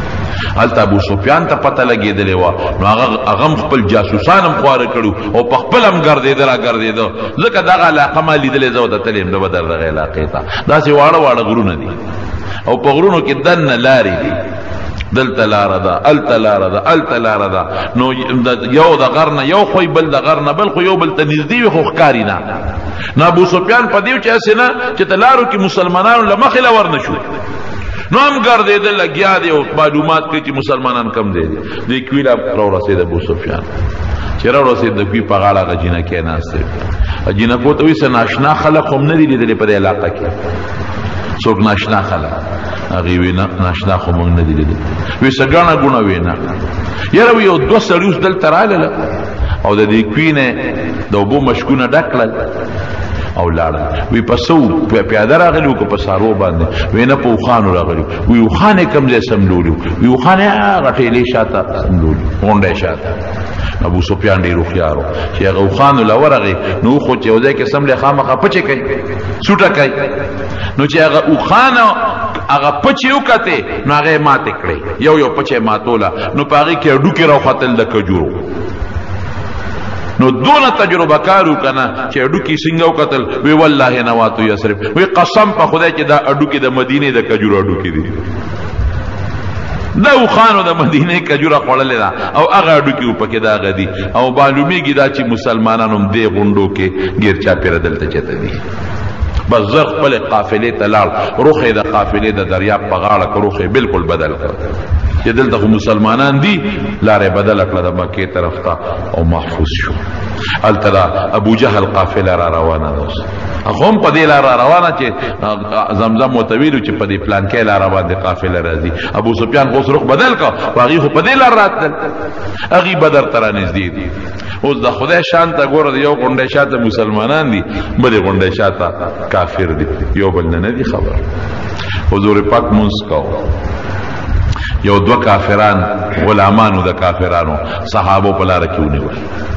هلته ابو سفیان ته پته لګېدلې وه نو هغه هم خپل جاسوسان هم خواره کړو او په خپل هم ګرځېده را ګرځېده ځکه دغه علاقه ما لیدلې زه ورته تللی یم د بدر دغه علاقې ته داسې واړه واړه غرونه دي او په غرونو کې دننه لارې دي دلته لاره ده الته لاره ده الته لاره ده نو یو د غر نه یو خوی بل د غر نه بل خو یو بل ته نږدې وي خو ښکاري نه نو ابو سفیان په دې چې هسې نه چې ته لارو کې مسلمانانو له مخې له ور نه شو نو هم ګرځېده لګیا دی او معلومات کوي چې مسلمانان کم دی دې کوي راورسېد ابو سفیان چې راورسېد د کوي په غاړه هغه جینکې ناست دی جینکو ته وایي څه ناشنا خلک خو هم نه دي لیدلې په دې علاقه کې څوک ناشنا خلک هغې وی ناشنا خو موږ نه دي لیدلې وی څه ګڼه ګوڼه وی نه یاره وی یو دوه سړي اوس دلته رالله او د دې کوي نه د اوبو مشکونه ډک کړل او لاړل وی په څه پیاده راغلي وو که په څاروو باندې وی نه په اوښانو راغلي وی اوښان یې کوم ځای سملولي وی اوښان یې هغه ټېلې شاته سملولي غونډۍ شاته ابو سفیان ډېر هوښیار و چې هغه اوښانو له ورغې نو خو چې یو ځای کې سملې خامخا پچې کوي سوټه کوي نو چې هغه اوښانو هغه پچې وکتې نو هغه یې ماتې کړې یو یو پچې ماتوله نو په هغې کې هډوکې راوختل د کجورو نو دونه تجربه کارو کنه چې هډوکي څنګه وکتل وی والله نواتو یسرب وی قسم په خدای چې دا هډوکي د مدینې د کجورو هډوکي دي دا اوښانو د مدینې کجوره خوړلې ده او هغه هډوکي پکې د هغه دي او معلومیږي دا چې مسلمانان هم دې غونډو کې ګیر چاپېره دلته چېته دي بس زر خپل قافلې ته لاړ روخې د قافلې د دریاب په غاړه که روخې بالکل بدل کړ چې دلته خو مسلمانان دي لارې بدله کړه د مکې طرف ته او محفوظ شو هلته د ابو جهل قافله را روانه ده اوس هغه هم په دې لار را روانه چې زمزم ورته ویلو چې په دې پلانکۍ لاره باندې قافله راځي ابو سفیان خو اوس رخ بدل کړه خو هغوی خو په دې لار راتلل هغوی بدر ته رانږدې دي اوس د خدای شان ته ګوره د یو غونډۍ شاته مسلمانان دي بلې غونډۍ شاته کافر دي یو بل نه دي خبر حضور پاک مونځ کوو یو دوه کافران غلامانو د کافرانو صحابو په لاره کې ونیول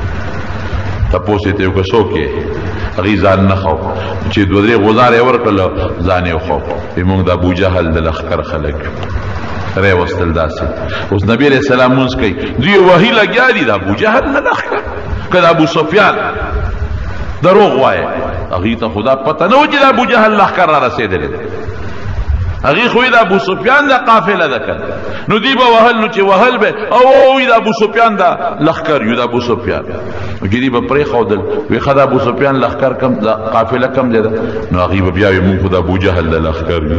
تپوس یې ته یو که څوک یې هغوی ځان نه خو چې دوه درې غوزاره یې ورکړل ځان یې وخو وایي موږ د ابوجهل د لښکر خلک یو ری وستل داسې اوس نبي علیه السلام مونځ کوي دوی وحي لګیا دي د ابوجهل نه لښکر که د ابو سفیان دروغ وایه هغوی ته خو دا پته نه و چې د ابوجهل لښکر را رسېدلی دی هغې خو د ابو سفیان د قافله ده که نو دوی به وهل نو چې وهل به او د ابو سفیان د لښکر یو د ابو سفیان نو چې دوی به پرېښودل وایي ښه د ابو سفیان لښکر کم د قافله کم دی ده نو هغې به بیا وایي مونږ خو د ابوجهل د لښکر یو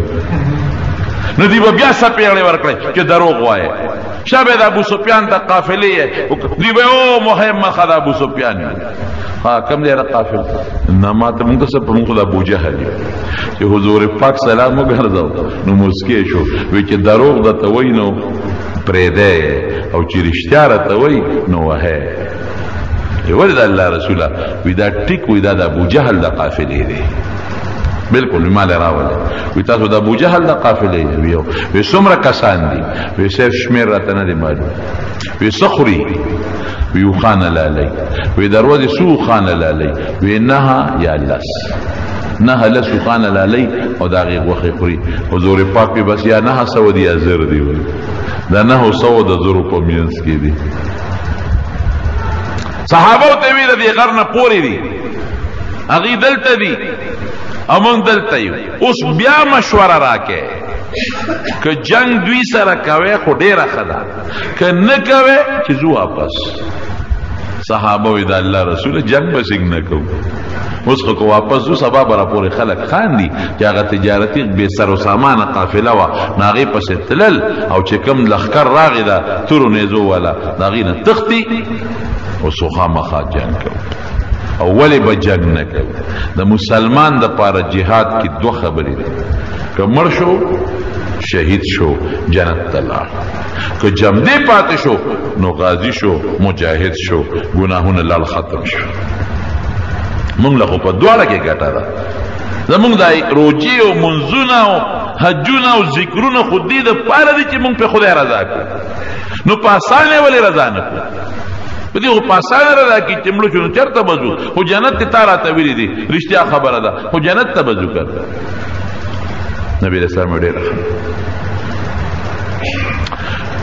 نو دوی به بیا څپېړې ورکړی چې دروغ وایې شابه د ابو سفیان د قافلې دوی به او مهم مخه د ابو سفیان ها کم دی د قافل نه ما ته مونږ ته څه په مونږ خو د ابوجهل یو چې حضور پاک سلام وګرځو نو موسکې شو وایي چې دروغ درته وایي نو پرېږدی او چې رښتیا راته وایي نو وهی ولې د الله رسوله وایي دا ټیک وایي دا د ابوجهل د قافلې دی بالکل مال راوله وی تاسو د ابوجهل د قافلې ویو وی څومره کسان دي وی صرف شمیر راته نه دی معلوم وی صخري وی خان لالی وی دروازه سو خان لالی وی نه یا لس نه لس خان لالی او داغه وخی خوري حضور پاک په بس یا نه سو دی ازر دی وی دا نه سو د زرو په مینس کې دي صحابه ته وی د غرنه پوری دي اغي دلته دي امون دلته یو اوس بیا مشوره راکې که جنگ دوی سره کوي خو ډیره ښه ده که نه کوي چې زو واپس صحابه وی د الله رسول جنگ به څنګه نه کوو اوس خو واپس زو سبا به راپورې خلک خاندي چې هغه تجارتي بې سر و سامانه قافله وه نو هغې پسې تلل او چې کوم لښکر راغې ده تورو نیزو والا د هغې نه تښتي اوس خو خامخا جنګ کوو او ولی به جنگ نه کوي د مسلمان د پاره جهاد کې دوه خبرې دي که مړ شو شهید شو جنت ته لاړ که جمدی پاتې شو نو غازی شو مجاهد شو ګناهونه لاړ ختم شو مونږ له خو په دواړه کې ګټه ده زمونږ د روجې او منځونه او حجونه او ذکرونه خو دې دپاره دي چې مونږ پې خدای رضا کړو نو په اسانه ولې رضا نه کړو په دې خو په اسانه رضا کړي چې مړه شو نو چېرته به ځو خو جنت ته تا راته ویلي دي رښتیا خبره ده خو جنت ته به ځو که نبي علیه السلام ډېره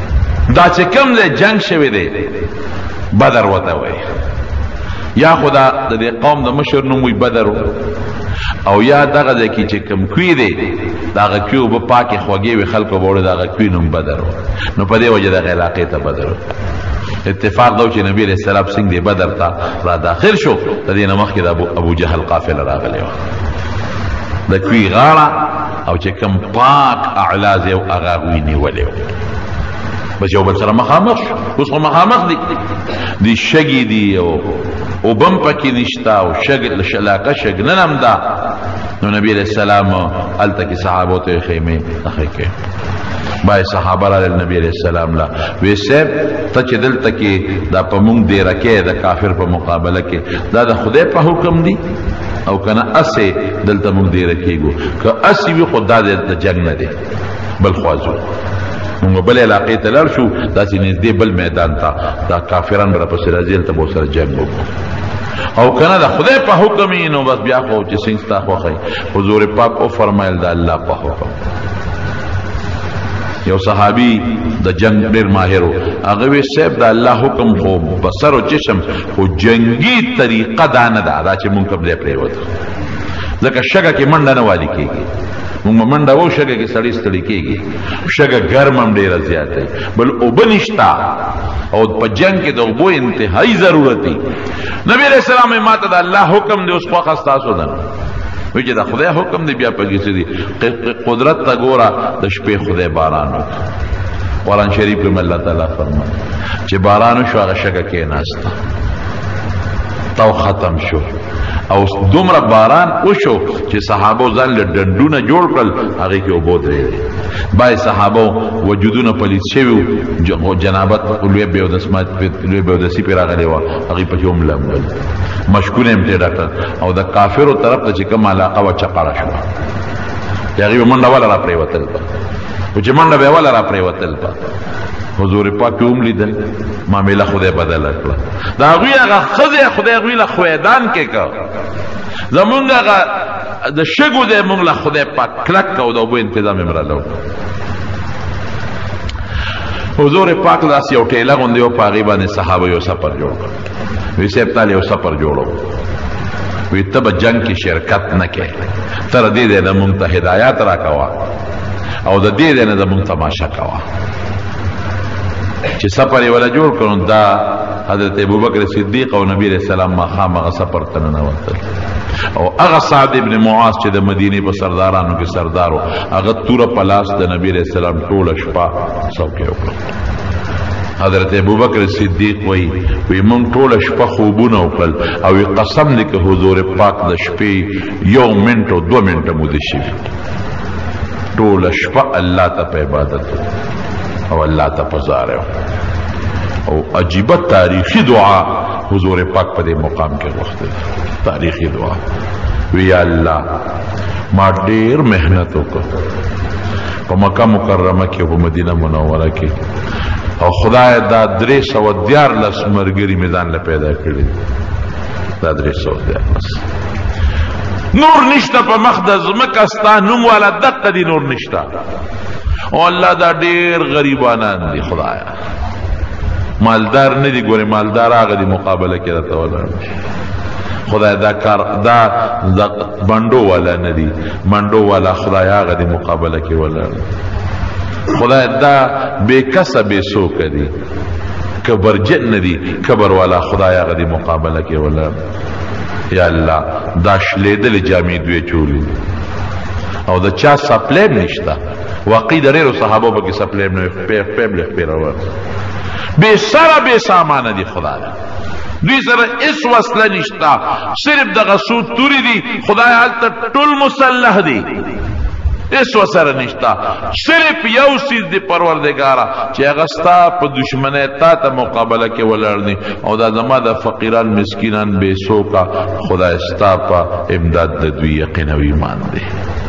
دا چې کوم دی جنگ شوی دی بدر وته وای یا خدا د دې قوم د مشر نوم وي بدر او یا دغه د کی چې کم کوي دی دغه کیو په پاکه خوږی وی خلکو وړو دغه کوي نوم بدر نو په دې وجه د علاقې ته بدر اتفاق دو چې نبی علیہ السلام څنګه دی بدر ته را داخل شو د دې نه مخکې د ابو جهل قافله راغلی و د کوي غاړه او چې کم پاک اعلاز او هغه ویني ولیو بس یو بل سره مخامخ اوس مخامخ دي شګي دي او بم پکې نشتا او شګ شلاکه شګ ننم دا نو نبی علیہ السلام الته کې صحابو ته خیمه اخی کې بای صحابه را نبی علیہ السلام لا ویسه ته چې دلته کې دا په مونږ دی رکه د کافر په مقابله کې دا د خدای په حکم دی او کنه اسه دلته مونږ دی رکیږو که اسی وی خدا د جنگ نه دی بل خوازو موږ بل علاقې ته لار شو داسې نږدې بل میدان ته دا کافران را پسې راځي ته به سره جنگ وکړو او کنه د خدای په حکم یې نو بس بیا خو چې څنګه ستا خوښي حضور پاک او فرمایل د الله په حکم یو صحابي د جنگ ډیر ماهر هغه وی صاحب د الله حکم خو بصر او چشم خو جنگي طریقه دا نه ده چې مونږ قبل پرې وته ځکه شګه کې منډه نه والی کېږي مونږ منډه وو شګه کې سړی ستړي کېږي شګه ګرمم ډیره زیاته بل او بنشتا او په جنگ کې د اوبو انتهایی ضرورت دی نبی علیہ السلام ماته د الله حکم دی اوس خو خاصه ده وی چې د خدای حکم دی بیا پکې څه دی قدرت تا ګورا د شپې خدای باران وکړ قرآن شریف کې الله تعالی فرمایي چې باران شو هغه شګه کې ناشتا تو ختم شو او دومره باران وشو چې صحابو ځان له ډنډونه جوړ کړل هغه کې وبو درې بای صحابو وجودونه پلیت شوی جنابت لوی به د اسمت لوی به د سی پر راغلی و هغه په کوم لمبل مشکونه هم ته ډاکټر او د کافرو طرف ته چې کوم علاقه و چقړه شو هغه منډه ولا را پرې وتل او چې منډه به ولا را پرې وتل حضور پاک هم لیدل معاملہ خدای بدل کړ دا هغه خدای له خویدان کې کا زمونږ هغه د شګو د مونږ له خدای پاک کلک او د وو تنظیم امرالو حضور پاک داس یو ټیله غوندې او پاغي باندې صحابه یو سفر جوړ کړ وی سپ تعالی یو سفر جوړو وی تب جنگ کې شرکت نه کې تر دې د مونږ ته هدایت راکوا او د دې نه د مونږ تماشا کوا چې سفر ولا جوړ کړو دا حضرت ابوبکر صدیق او نبی رسول الله مخامخ سفر ته نه وتل او هغه سعد ابن معاذ چې د مدینه په سردارانو کې سردارو هغه تور پلاس د نبی رسول الله ټول شپه څوکې وکړه حضرت ابوبکر صدیق وی مونږ ټول شپه خوبونه وکړل او قسم دې کې حضور پاک د شپې یو منټ او 2 منټه مو دي شي ټول شپه الله ته په عبادت او الله ته پزاره او عجیب تاریخی دعا حضور پاک په دې مقام کې وخت تاریخی دعا وی الله ما ډیر مهنت وکړ په مکه مکرمه کې او مدینه منوره کې او خدای دا 314 مرګري میدان له پیدا کړی دا 314 نور نشته په مقدس مکستا نوم والا دقه دي نور نشته او الله دا ډیر غریبانان دي خدایا مالدار نه دي ګوره مالدار هغه دي مقابله کې راته ولاړ خدای دا کار دا بندو والا نه دي منډو والا خدای هغه دي مقابله کې ولاړ خدای دا بے کسب سو کدي کبر جن نه دي کبر والا خدای هغه دي مقابله کې ولاړ یا الله دا شلیدل جامې دوی چولی او دا چا سپلیم نشتا واقعی دریرو صحابو با کی سپلیم نوی پیبلخ پیروار بے سارا بے سامان دی خدا دا دوی سر اس وصله نشتا صرف دا غسود توری دی خدای حالتا ټول مسلح دی اس وصله نشتا صرف یو سیز دی پروردگارا چی اغسطا پا دشمنی تا تا مقابله کے ولرنی او دا زما دا فقیران مسکینان بے سوکا خدای استا پا امداد دا دوی یقین و ایمان دی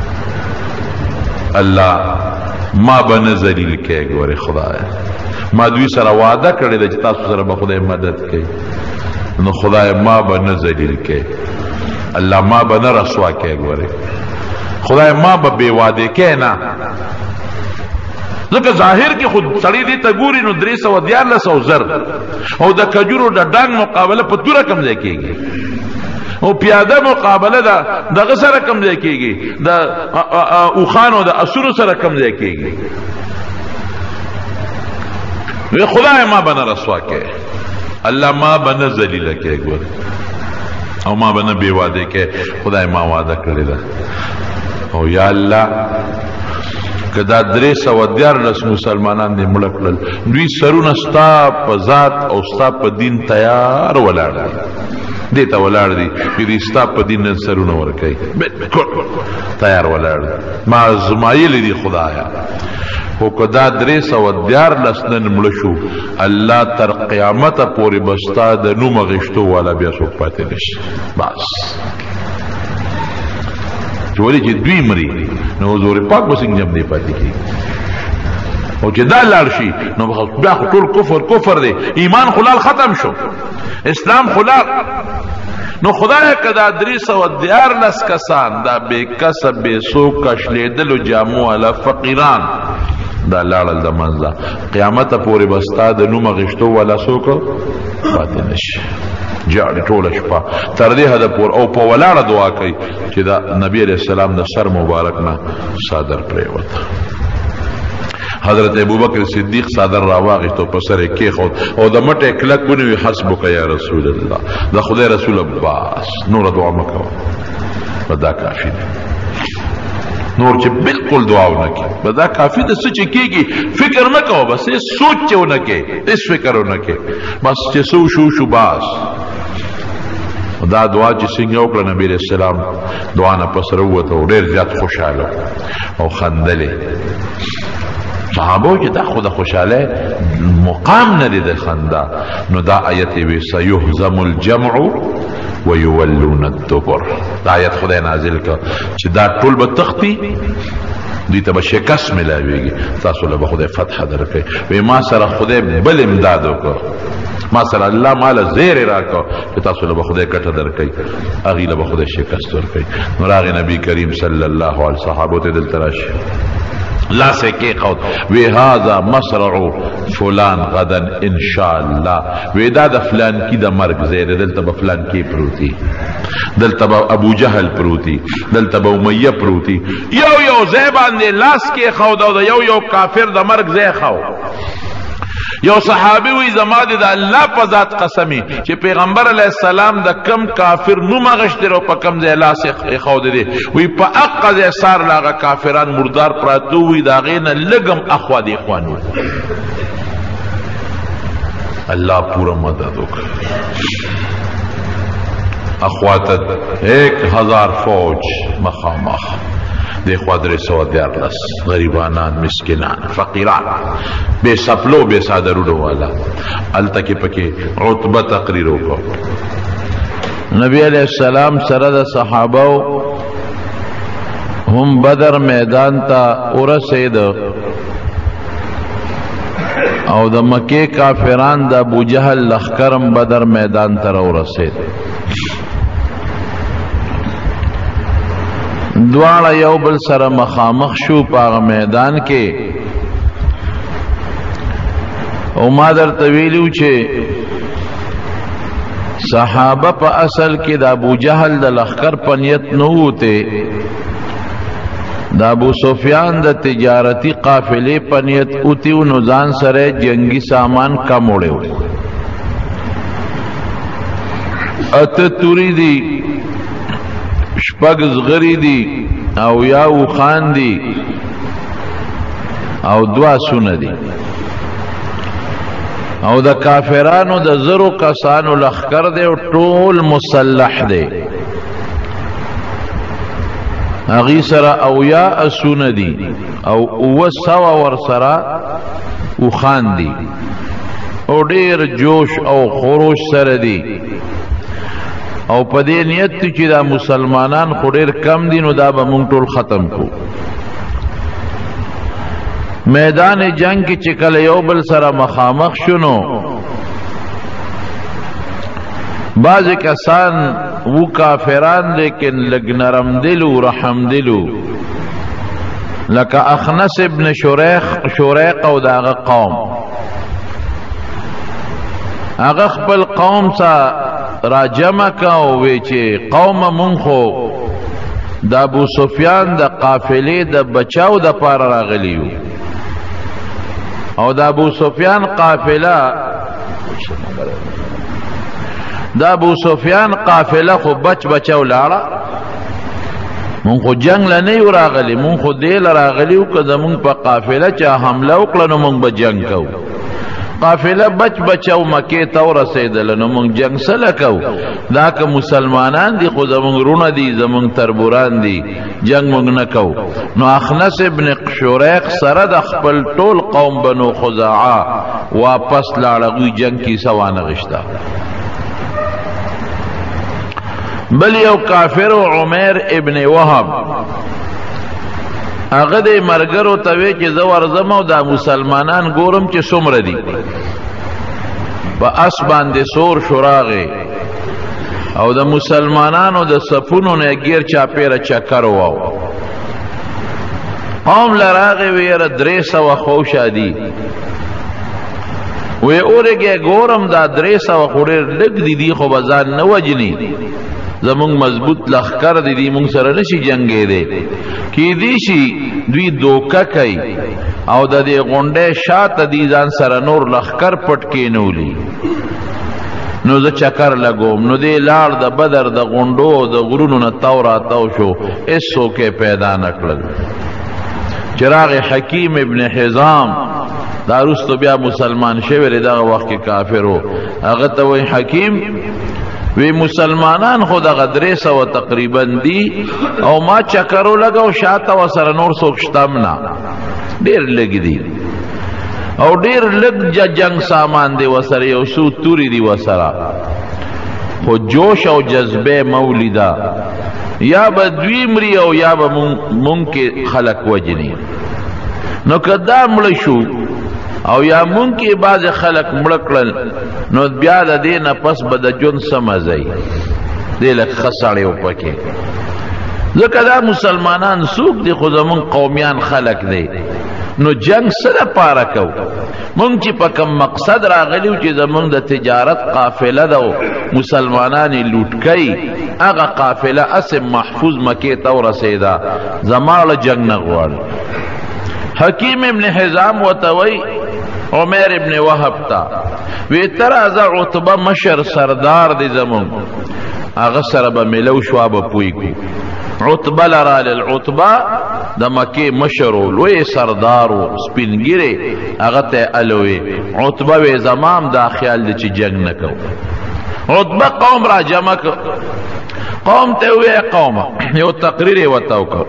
اللہ ما بن ذلیل کے گورے خدایا ما دوی سره وعده کړی د چې تاسو سره به خدای مدد کوي نو خدای ما بن ذلیل کې الله ما بن رسوا کې گورے خدای ما به بے وعده کې نه ځکه ظاهر کې خود سړی دې ته ګوري نو 314 زر او د کجورو د ډنګ مقابله په توره کم ځای کېږي او پیاده مقابله دغه سره کم ځای کېږي د اوخانو د اسونو سره کم ځای کېږي وی خدای ما بنا رسوا کې الله ما بنا ذلیل کې ګور او ما بنا بے وعده کې خدای ما وعده کړی دا او یا الله کدا 314 مسلمانان دې مړ کړل دوی سرونه ستا په ذات او ستا په دین تیار ولاړ دي ته ولاړ دي دې ستا په دین سرونه ورکړي تیار ولاړ ما زمایل دي خدایا او کدا 314 نن مړ شو الله تر قیامت پورې بستا د نوم غشتو والا بیا څوک پاتې نشي بس چوری چې دوی مري نو حضور پاک بسنګ جمع دی پاتې کی او چې دا لاړ شي نو بیا ټول کفر دی ایمان خلال ختم شو اسلام خلال نو خدای کدا 314 کسان دا بے کسب بے سوک کشلیدل جامو علی فقیران دا لاړل د منځه قیامت پورې بستا د نوم غشتو ولا سوک پاتې نشي جاړي ټوله شپه تر دې حد پور او په ولاړه دعا کوي چې دا نبی علیہ السلام د سر مبارک نه صادر پریوت حضرت ابوبکر صدیق صادر راواغشتو په سر کې خود او د مټه کلک بنوي حسبک یا رسول الله دا خدای رسول عباس نور دعا مکو ودا کافی نور چې بالکل دعا نه کی ودا کافی د سچ کېږي فکر نه کوو بس سوچ نه کې اس فکر نه کې بس چې سو شو باس دا دعا چې څنګه وکړه نبی رسول الله دعا نه پس وروته ډېر زیات خوشاله او خندلې صحابه چې دا خود خوشاله مقام نه لري د خندا نو دا آیت وی سيهزم الجمع ويولون الدبر دا آیت خدای نازل کړ چې دا ټول به تختی دوی ته به شکست ملاویږي تاسو له خدای فتح درکړي وی ما سره خدای بل امداد وکړ ما سره الله مال زیر راکو چې تاسو له خدای کټه درکړي اغي له خدای شکست ورکړي نو راغی نبی کریم صلی الله علیه صحابه ته دل تراشي لا سے کے قوت وی هذا مسرع فلان غدا ان شاء الله وی دا د فلان کی د مرګ زید دلته فلان کی پروتی دلته ابو جهل پروتی دلته امیہ پروتی یو زیبان دے لاس کے خود او یو کافر د مرګ زی خو یو صحابی وی زما د الله په ذات قسمی چې پیغمبر علیہ السلام د کم کافر نو مغشترو په کم ځای لاس خود دي وی په اقذ سار لاغه کافران مردار پراتو وی دا غین لګم اخوا دی اخوانو الله پورا مدد وکړي اخوات 1000 فوج مخامخ دی خوا 314 غریبانان مسکنان فقیران بے سپلو بے صادرونو والا التکی پکی عتبہ تقریرو کو نبی علیہ السلام سره د صحابه هم بدر میدان تا ورسید او د مکه کافران د ابو جهل لخکرم بدر میدان تا ورسید دواړه یو بل سره مخامخ شو په میدان کې او ما درته ویلو چې صحابه په اصل کې د ابو جهل د لخر په نیت نه وته د ابو سفیان د تجارتی قافلې په نیت اوتی نو ځان سره جنگي سامان کم وړو اته توري دي شپږ زغری دي او یا وخان دي او دوا سونه دي او د کافرانو د زرو کسانو لخر دی او ټول مسلح دی اغي سره او یا اسونه دي او سوا ور سره وخان دي او ډیر جوش او خروش سره دي او په دې نیت چې دا مسلمانان خوریر کم دي نو دا به مونږ ټول ختم کو میدان جنگ کې چې کله یو بل سره مخامخ شونو بعض کسان وو کافران لیکن لګ نرم دلو رحم دلو لکه اخنس ابن شریق او داغه قوم هغه خپل قوم ته راجمع کا او وی چې قوم مونږ خو د ابو سفیان د قافلې د بچاو د پاره راغلیو او د ابو سفیان قافله خو بچاو لاړه مونږ خو جنگ له نه یو راغلی مونږ خو دې له راغلیو که زمونږ په قافله چا حمله وکړه نو مونږ به جنگ کوو قافله بچاو مکې ته ورسېدله نو مونږ جنگ سره کوو دا که مسلمانان دي خو زمونږ رونه دي زمونږ تربوران دي جنگ مونږ نه کوو نو اخنس ابن شریق سره د خپل ټول قوم بنو خزاعه واپس لاړه هغوی جنگ کیسه وانغشته بل یو کافر عمیر ابن وهب هغه د مرګرو ته وی چې زه ورځم او دا مسلمانان ګورم چې څومره دي په اس باندې سور شراغې او د مسلمانانو د صفونو نه غیر چاپیره چکر واو قوم لراغې ویره 300 خو شادي وی اورګه ګورم دا 300 خورې لګ دي خو بازار نه وجني زمونږ مضبوط لخکر دی مونږ سره نشي جنگې دی کی دی شي دوی دوکه کوي او د دې غونډې شاته دی ځان سره نور لخکر پټ کینولی نو زه چکر لګوم نو دی لاړ د بدر د غونډو د غرونو نه تاو شو ایسو کې پیدا نکړل چراغ حکیم ابن حزام داروستو بیا مسلمان شوی دغه وخت کې کافرو هغه ته وای حکیم وی مسلمانان خود غدری سو تقریبا دی او ما چکرو لگاو شاعتا و سر نور سوکشتامنا دیر لگ دی او دیر لگ جنگ سامان دی و سر یو سو توری دی و سر خود جوش او جذبه مولیدا یا با دوی مری او یا با منک خلق وجنی نو کدا ملشو او یا مونږ کې بعض خلک مړ کړل نو بیا د دې نه پس به د ژوند سمځي دې لک خساړې وپکې ځکه دا مسلمانان څوک دي خو زمونږ قومیان خلک دی نو جنگ سره پاره کو مونږ چې په کوم مقصد راغلیو چې زمونږ د تجارت قافله ده مسلمانان لوټ کوي هغه قافله اسم محفوظ مکې ته ورسېده زماړه جنگ نه غواړي حکیم ابن حزام وتوي عمیر ابن وهب تا وی تر از عتبه مشر سردار دی زمون هغه سره به ملو شو به پوی کو عتبه لرال العتبه د مکه مشر لوی سردار او سپینګری هغه ته الوی عتبه وی زمام دا خیال دی چې جنگ نکو عتبه قوم را جمع قوم ته وی قوم یو تقریر وتاو کو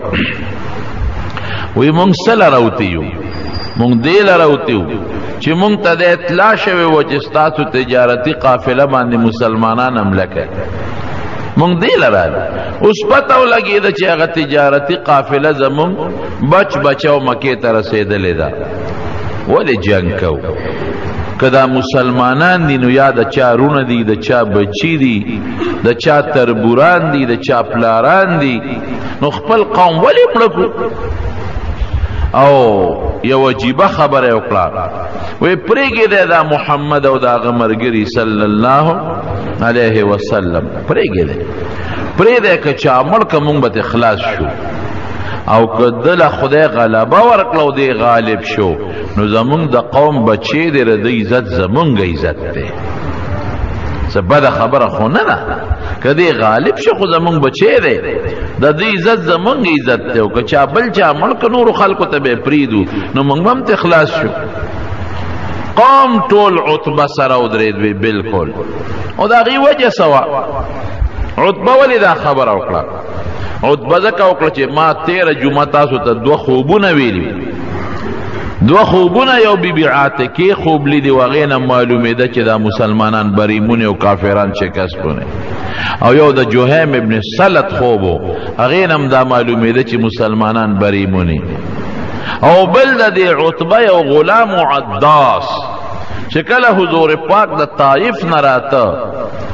وی مونږ سره راوتیو مونږ دې راوتیو چې مونږ ته د اطلاع شوی و چې ستاسو تجارتي قافله باندې مسلمانان حمله کوي مونږ دې لراله اوس پته ولګېده چې هغه تجارتي قافله زمونږ بچاو مکې ته رسېدلې ده ولې جنګ کوو که دا مسلمانان دي نو یا د چا رونه دي د چا بچي دي د چا تربوران دي د چا پلاران دي نو خپل قوم ولې مړه کړو او یو عجیبه خبره وکړه وی پریږي دا محمد او دا غمرګری صلی الله علیه وسلم پریږي که چا مړ کوم به اخلاص شو او کدل خدای غلبه ورکړو دی غالب شو نو زمونږ د قوم بچی دی د عزت زمونږ عزت دی سبا دا خبره خو نه ده کدی غالب شو خو زمونږ بچی دی د دې عزت زمونږ عزت دی او که چا بل چا مړ که نورو خلکو ته به پریدو نو موږ هم اخلاص شو قوم ټول عتبه سره ودرېد وی بالکل او د هغې وجه سوا عتبه ولې دا خبره وکړه عتبه ځکه وکړه چې ما تیره جمعه تاسو ته دوه خوبونه ویلي دوه خوبونه یو بیبي عاتکې خوب لیدي و هغې نه معلومېده چې دا مسلمانان بریمونې او کافران شکستونه او یو د جوهیم ابن سلط خوب و هغې نه هم دا معلومېده چې مسلمانان بریمونې او بل د دې عتبه یو غلام عداس چې کله حضور پاک د طائف نه راته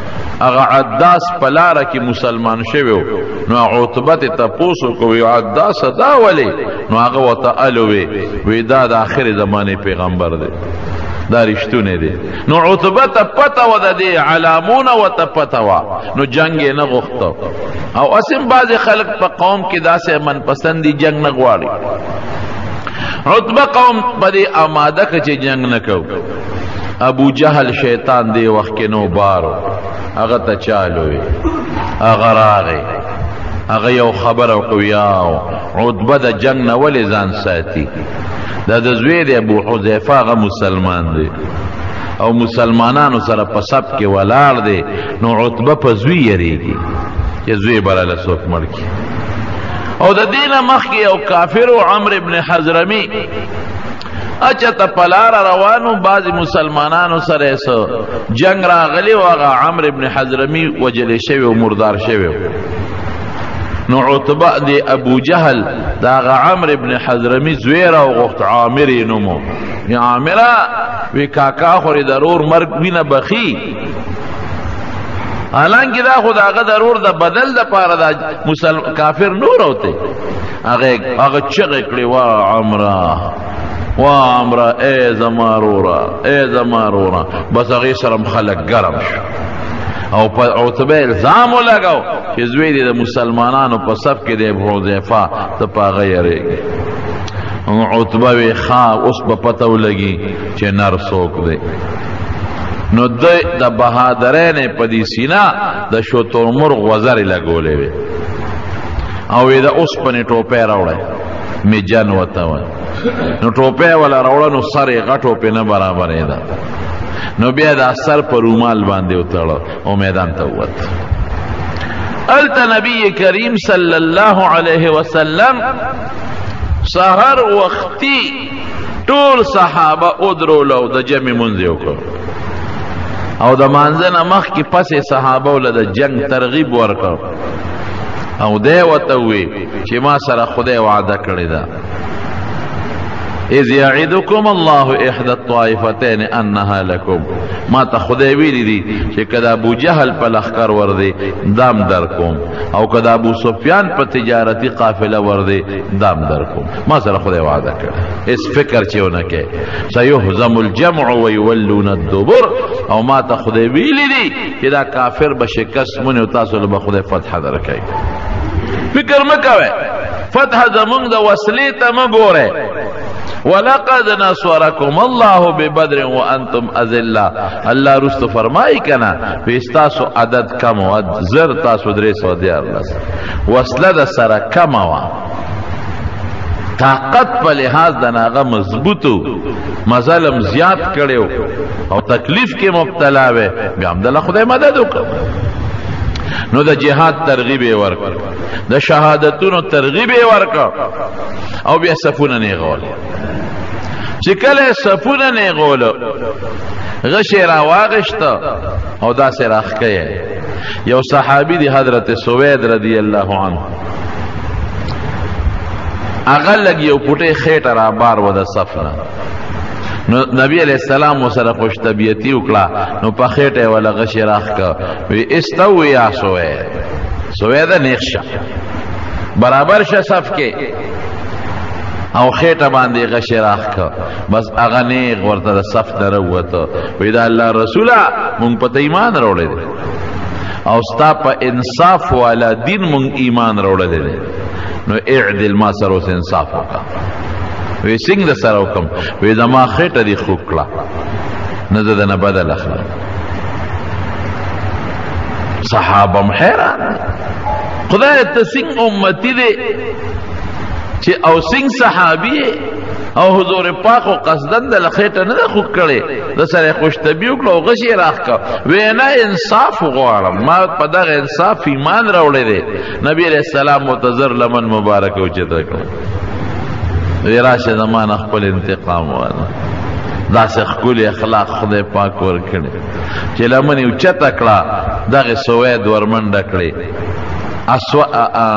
اغا عداس پلارا کی مسلمان شویو نو عتبت تپوسو کو وی عداس دا ولی نو اغا وتعالوی وی دا د آخر زمانه پیغمبر دی دا رشتونه دی نو عتبت پتا و دا دی علامون و تپتا و نو جنگ نغختو او اسم باز خلق پا قوم کی دا سے من پسندی جنگ نغواری عتبہ قوم پا دی آماده کچی جنگ نکو ابو جہل شیطان دی وقت کے نو بارو اغا تا چالوی اغا راغی اغا یو خبر کویاو عتبہ دا جنگ نولی زان ساتی دا دزوی دی ابو حذیفہ اغا مسلمان دی او مسلمانانو سره په سب کې ولار دی نو عتبہ په زوی یریږي چې زوی براله څوک مړ کړي او د دینه مخکې او کافر عمرو ابن حضرمی اچھا تا پلار روانو بعضی مسلمانانو سره سو جنگ راغلی و آغا عمرو ابن حضرمی وجل شوی و مردار شوی نو عتبہ دی ابو جہل دا آغا عمرو ابن حضرمی زویرہ و غفت عامری نمو یا عامرہ وی کاکا خوری ضرور مرگ بین بخی حالانکہ دا خود آغا ضرور دا بدل دا پارا دا کافر نور ہوتے آغا چغکلی وا عمرہ اے زمارورا بس اغی سرم خلق گرم شو او پا عتبہ الزامو لگاو چی زوی دی دا مسلمانانو پا سب کے دی ابو حذیفہ تا پا غیرے گی عتبہ وی خواب اس پا پتو لگی چی نر سوک دے نو دا بہادرین پا دی سینا دا شتر مرغ وزر لگولے وی او دا اس پنی ٹوپے روڑے می جن وطوان نو ٹوپے والا روڑا نو سر غٹو پی نا برابر دا نو بیا دا سر پر رومال باندے اتڑا او میدان تاوت التا نبی کریم صلی اللہ علیہ وسلم سہر وقتی طول صحابہ ادرو لو دا جمع منزیو کو او دا مانزن مخ کی پس صحابہ دا جنگ ترغیب ورکو او دے وتوی چی ما سر خدای وعدہ کردی دا اذ یعدکم اللہ احد الطائفتین انها لکم ما تا خدای ویلی دی چی کدا ابو جہل پا لخکر وردی دام در کم او کدا ابو سفیان پا تجارتی قافلہ وردی دام در کم ما سر خدای وعدہ کردی اس فکر چیو نکے سیحزم الجمع ویولون الدبر او ما تا خدای ویلی دی چی دا کافر بشکست منی و تاسو لبا خدای فتح در کئی فکر مکوے فتح زمونگ دا وصلیتا مگورے وَلَقَدْ نَصْوَرَكُمُ اللَّهُ بِبَدْرٍ وَأَنْتُمْ أَذِلَّةٌ اللہ رست فرمائی کنا پیستاسو عدد کم و زر تاسو دریس و دیار لس وصلد سر کم و طاقت پا لحاظ دناغا مضبوطو مظلم زیاد کڑیو او تکلیف کے مبتلا وے بیامداللہ خدای مددو کم نو دا جہاد ترغیب ورکا دا شہادتونو ترغیب ورکا او بیا صفونا نیغول چکل صفونا نیغول غشی را واغشتا او دا سی راخ کئے یو صحابی دی حضرت سوید رضی اللہ عنہ اغل لگی یو پوٹے خیٹ را بار و دا صفنا نبی علیہ السلام و سر خوش طبیعتی اکلا نو پا خیٹے والا غشی راخ کا وی استوی یا سوید نیخشا برابر شا صف کے او خیٹا باندے غشی راخ کا بس اغا نیغ ورطا دا صف نروتا وی دا اللہ رسولا مونگ پتا ایمان روڑے دے او ستا پا انصاف والا دین مونگ ایمان روڑے دے نو اعدل ما سرو سے انصاف ہوکا وی سنگ دا سر حکم وی دا ما خیٹ دی خوکلا نزدنا بدل اخلا صحابہ محیران خدای تا سنگ امتی دے چی او سنگ صحابی او حضور پاک و قصدن دا لخیٹ ندا خوک کرے دا سر خوش طبیعک لو غشی راخ کا وینا انصاف غوارم ما پا دا انصاف ایمان روڑے دے نبی علیہ السلام متظر لمن مبارک اوچت رکھا ویراش زمان اخپل انتقام وانا دا سے خکول اخلاق خدای پاک ورکڑی چی لمنی اچت اکڑا دا غی سوید ورمند اکڑی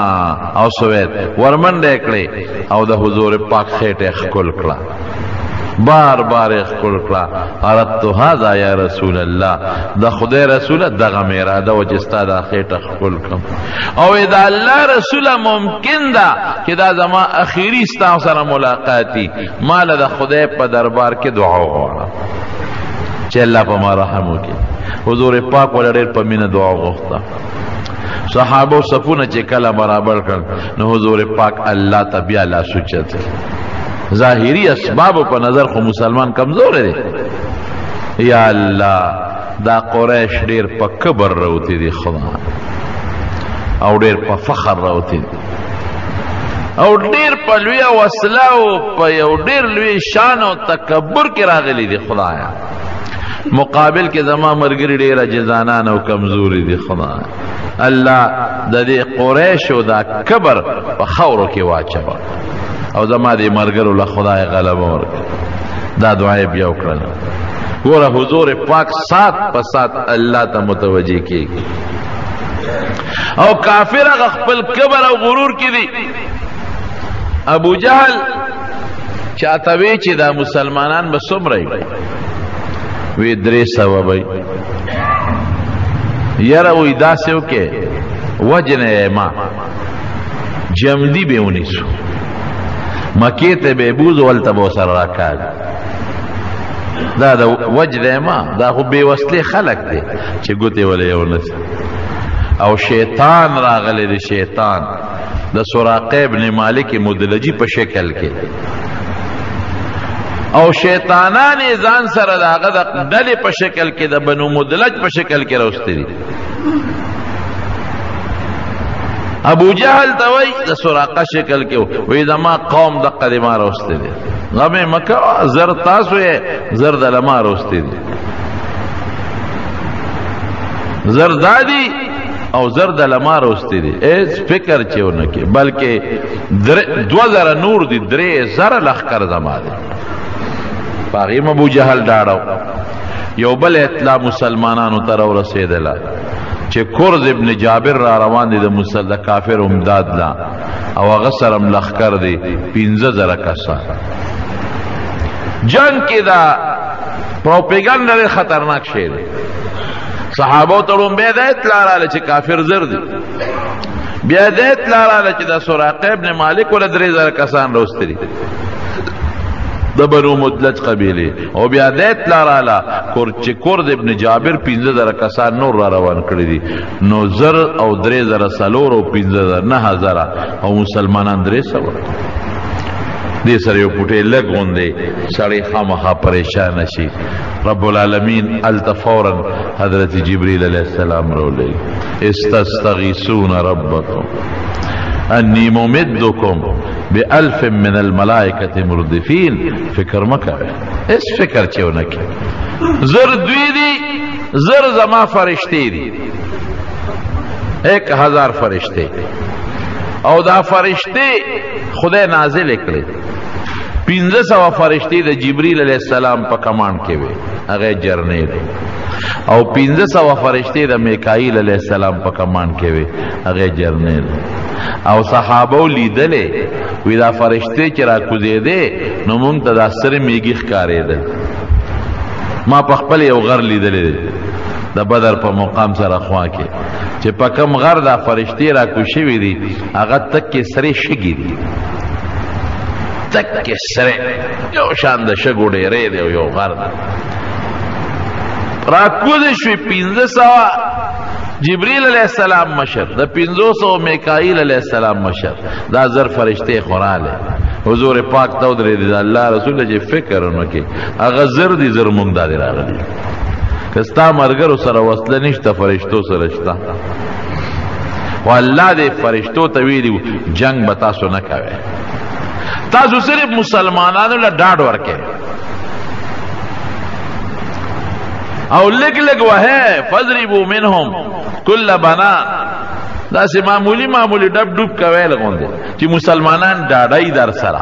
او سوید ورمند اکڑی او دا حضور پاک خیٹ اخکول کڑا بار بار خپل کړه اردت هذا یا رسول الله د خدای رسول دغه میرا د وجستا د خېټه خپل کم او دا الله رسول ممکن دا چې دا زما اخیری ستا سره ملاقاتی مال د خدای په دربار کې دعا وغواړم چې الله په ما رحم وکړي حضور پاک ول ډېر په مینه دعا وغوښته صحابه صفونه چې کله برابر کړ نو حضور پاک الله ته بیا لا سوچت ظاهری اسباب په نظر خو مسلمان کمزور دی یا الله دا قریش ډیر په کبر راوتی دي خدا او ډیر په فخر راوتی دي او ډیر په لوی وسله او په یو ډیر لوی شان او تکبر کې راغلي دي خدایا مقابل کې زما مرګري ډیر جزانان او کمزوري دي خدا الله د دې قریش او دا کبر په خاورو کې واچو او زما دې مرګرو له خدای غلبه ورکړي دا دعا بیا وکړه ګوره حضور پاک سات په سات الله ته متوجي کیږي او کافر هغه خپل کبر او غرور کې دي ابو جهل چاته وی چې دا مسلمانان به څومره وي 300 وي یاره وی داسې وکې وجنه ما جمدی به ونیسو مکی ته به بوز ولته به سره راکاږ دا د وجنه ما دا خو بې وسلې خلک دي چې ګوتې ولې ونیسي او شیطان راغلی دی شیطان د سراقه ابن مالک مدلجی په شکل کې او شیطانان ځان سره داغه د ډلې په شکل کې د بنو مدلج په شکل کې راوستي دي ابو جهل ته وای د سراقه شکل کې وای زما قوم د قدمه راوستي دي غمه مکه زر تاسو یې زر د لما راوستي دي زر دادی او زر د لما راوستي دي اس فکر چېونه کې بلکې 2000 نور دي 3000 لخر زما دي باغیم ابو جهل ډاړو یو بل اطلاع مسلمانانو ته ورسېدله چې کورز ابن جابر را روان دي د کافر امداد لا او هغه سره ملخکر دي 15000 کسان جنگ کې دا پروپاګاندا خطرناک شی دی صحابو ته لومبه د اطلاع رااله چې کافر زر دي بیا د اطلاع رااله چې د سراقه ابن مالک ول 3000 کسان راوستري د بنو مدلج قبیله او بیا د اطلاع رااله چې کورد ابن جابر 15000 کسان نور را روان کړی دي نو زر او 3000 سلور او 15000 9000 او مسلمانان 300 دې سره یو پټه لګوندې سړی خامخا پریشان شي رب العالمین التفورا حضرت جبريل علیہ السلام رولے استستغیثون ربکم انی ممدکم بألف من الملائکة مردفین فکر مکوے اس فکر چیونکی زر دوی دی زر زما فرشتی دی 1000 فرشتے او دا فرشتے خدای نازل اکڑی 1500 فرشتے دا جبریل علیہ السلام پا کمان کے وے اغیر جرنے دے او 1500 فرشتے دا میکائیل علیہ السلام پا کمان کے وے اغیر جرنے دے او صحابو لیدلے وی دا فرشتے چرا کزے دے نو مونگ تا دا سر میگی خکارے دے ما پا خپل یو غر لیدلے دے دا بدر پا مقام سر اخوا کے چه پا کم غر دا فرشتے را کشوی دی اغا تک کے سر شگی دی تک کے سر یو شان دا شگو دے رے دے یو غر دا را کزشوی 1500 جبریل علیہ السلام مشر دا 500 میکائیل علیہ السلام مشر دا زر فرشتے خورالے حضور پاک تاو درے دی دا اللہ رسول جے فکر انکی اگا زر دی زر مونگ دا دی راغلی کستا مرگر سر وصل نشتا فرشتو سرشتا و اللہ دے فرشتو تویلی جنگ بتاسو نکاوے تاسو صرف مسلمانانو لڈاڈ ورکے او لگ لگ وہے فضربو منہم کل بنان دا سی معمولی ڈب ڈب کوئے لگون دے چی مسلمانان ڈاڈائی در سرا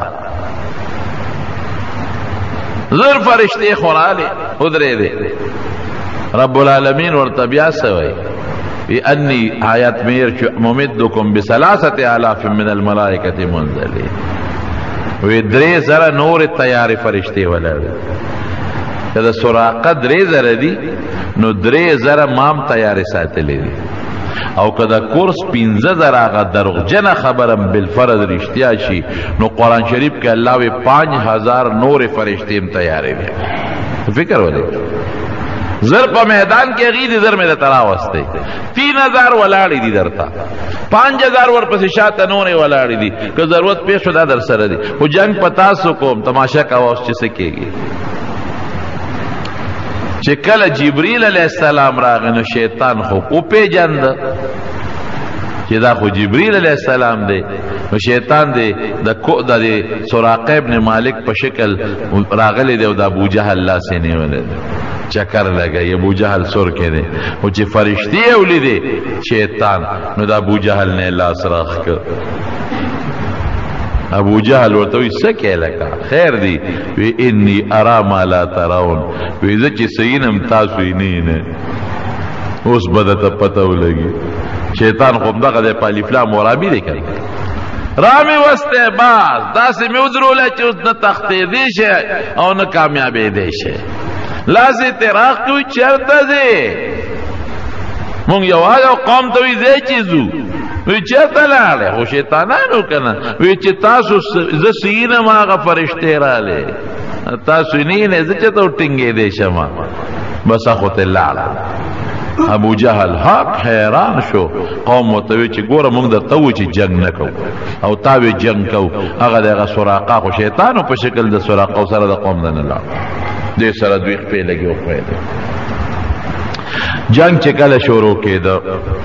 زر فرشتے خورالے ادرے دے رب العالمین ورطبیع سوئی بی انی آیت میر ممدکم بسلاست آلاف من الملائکت منزلی وی 3,000 نور تیاری فرشتے ولاړ که د سراقه 3,000 دي نو 3,000 مام تیاری ساتلی دي او که د کورس 15,000 هغه دروغجنه خبرم بالفرض رښتیا شي نو قرآن شریف کې الله وی 5,000 نور فرشتے هم تیاری دي فکر ولې زر په میدان کې غیدي زر مې د تراوسته 3,000 ولاړې دي درته 5,000 ورپسې شاته نورې ولاړې دي که ضرورت پیښ دا در سره دي خو جنگ په تاسو کوم تماشا کوه اوس چې څه کېږي چې کله جبریل علیه السلام راغی نو شیطان خو وپېژند چې دا خو جبریل علیه السلام دی نو شیطان دی د سراقه ابن مالک په شکل راغلی دی او د ابو جهل لاسې نیولی دی چکر لگئی ابو جہل سر کے دے او چی فرشتی اولی دے شیطان نو دا ابو جہل نے لاس راخ کر ابو جہل ورطوی سکے لکا خیر دی وی انی ارا ما لا تراؤن وی زچی سینم تاسوی نینے اس بدتا پتاو لگی شیطان خوب دقا دے پالی فلام ورابی دے کر رامی وستے باز دا سی میودرو لے چی اس نا تختی دیشے او نا کامیابی دیشے لازی تراخ کوئی چرتا دے مونگ یواز او قوم توی دے چیزو وی چرتا لالے خو شیطانانو کنا وی چی تاسو زسینم آغا فرشتے را لے تاسو نینے زچتو ٹنگے دے شما بس اخوت لالا ابو جہل حق حیران شو قوم وتوی چی گورا مونگ در توی چی جنگ نکو او تاوی جنگ کو اغا دیگا سراقا خو شیطانو پا شکل دا سراقا و سر دا قوم دن اللہ دے سره دوی خپې لګي او خپې جنگ چې کله شروع کېده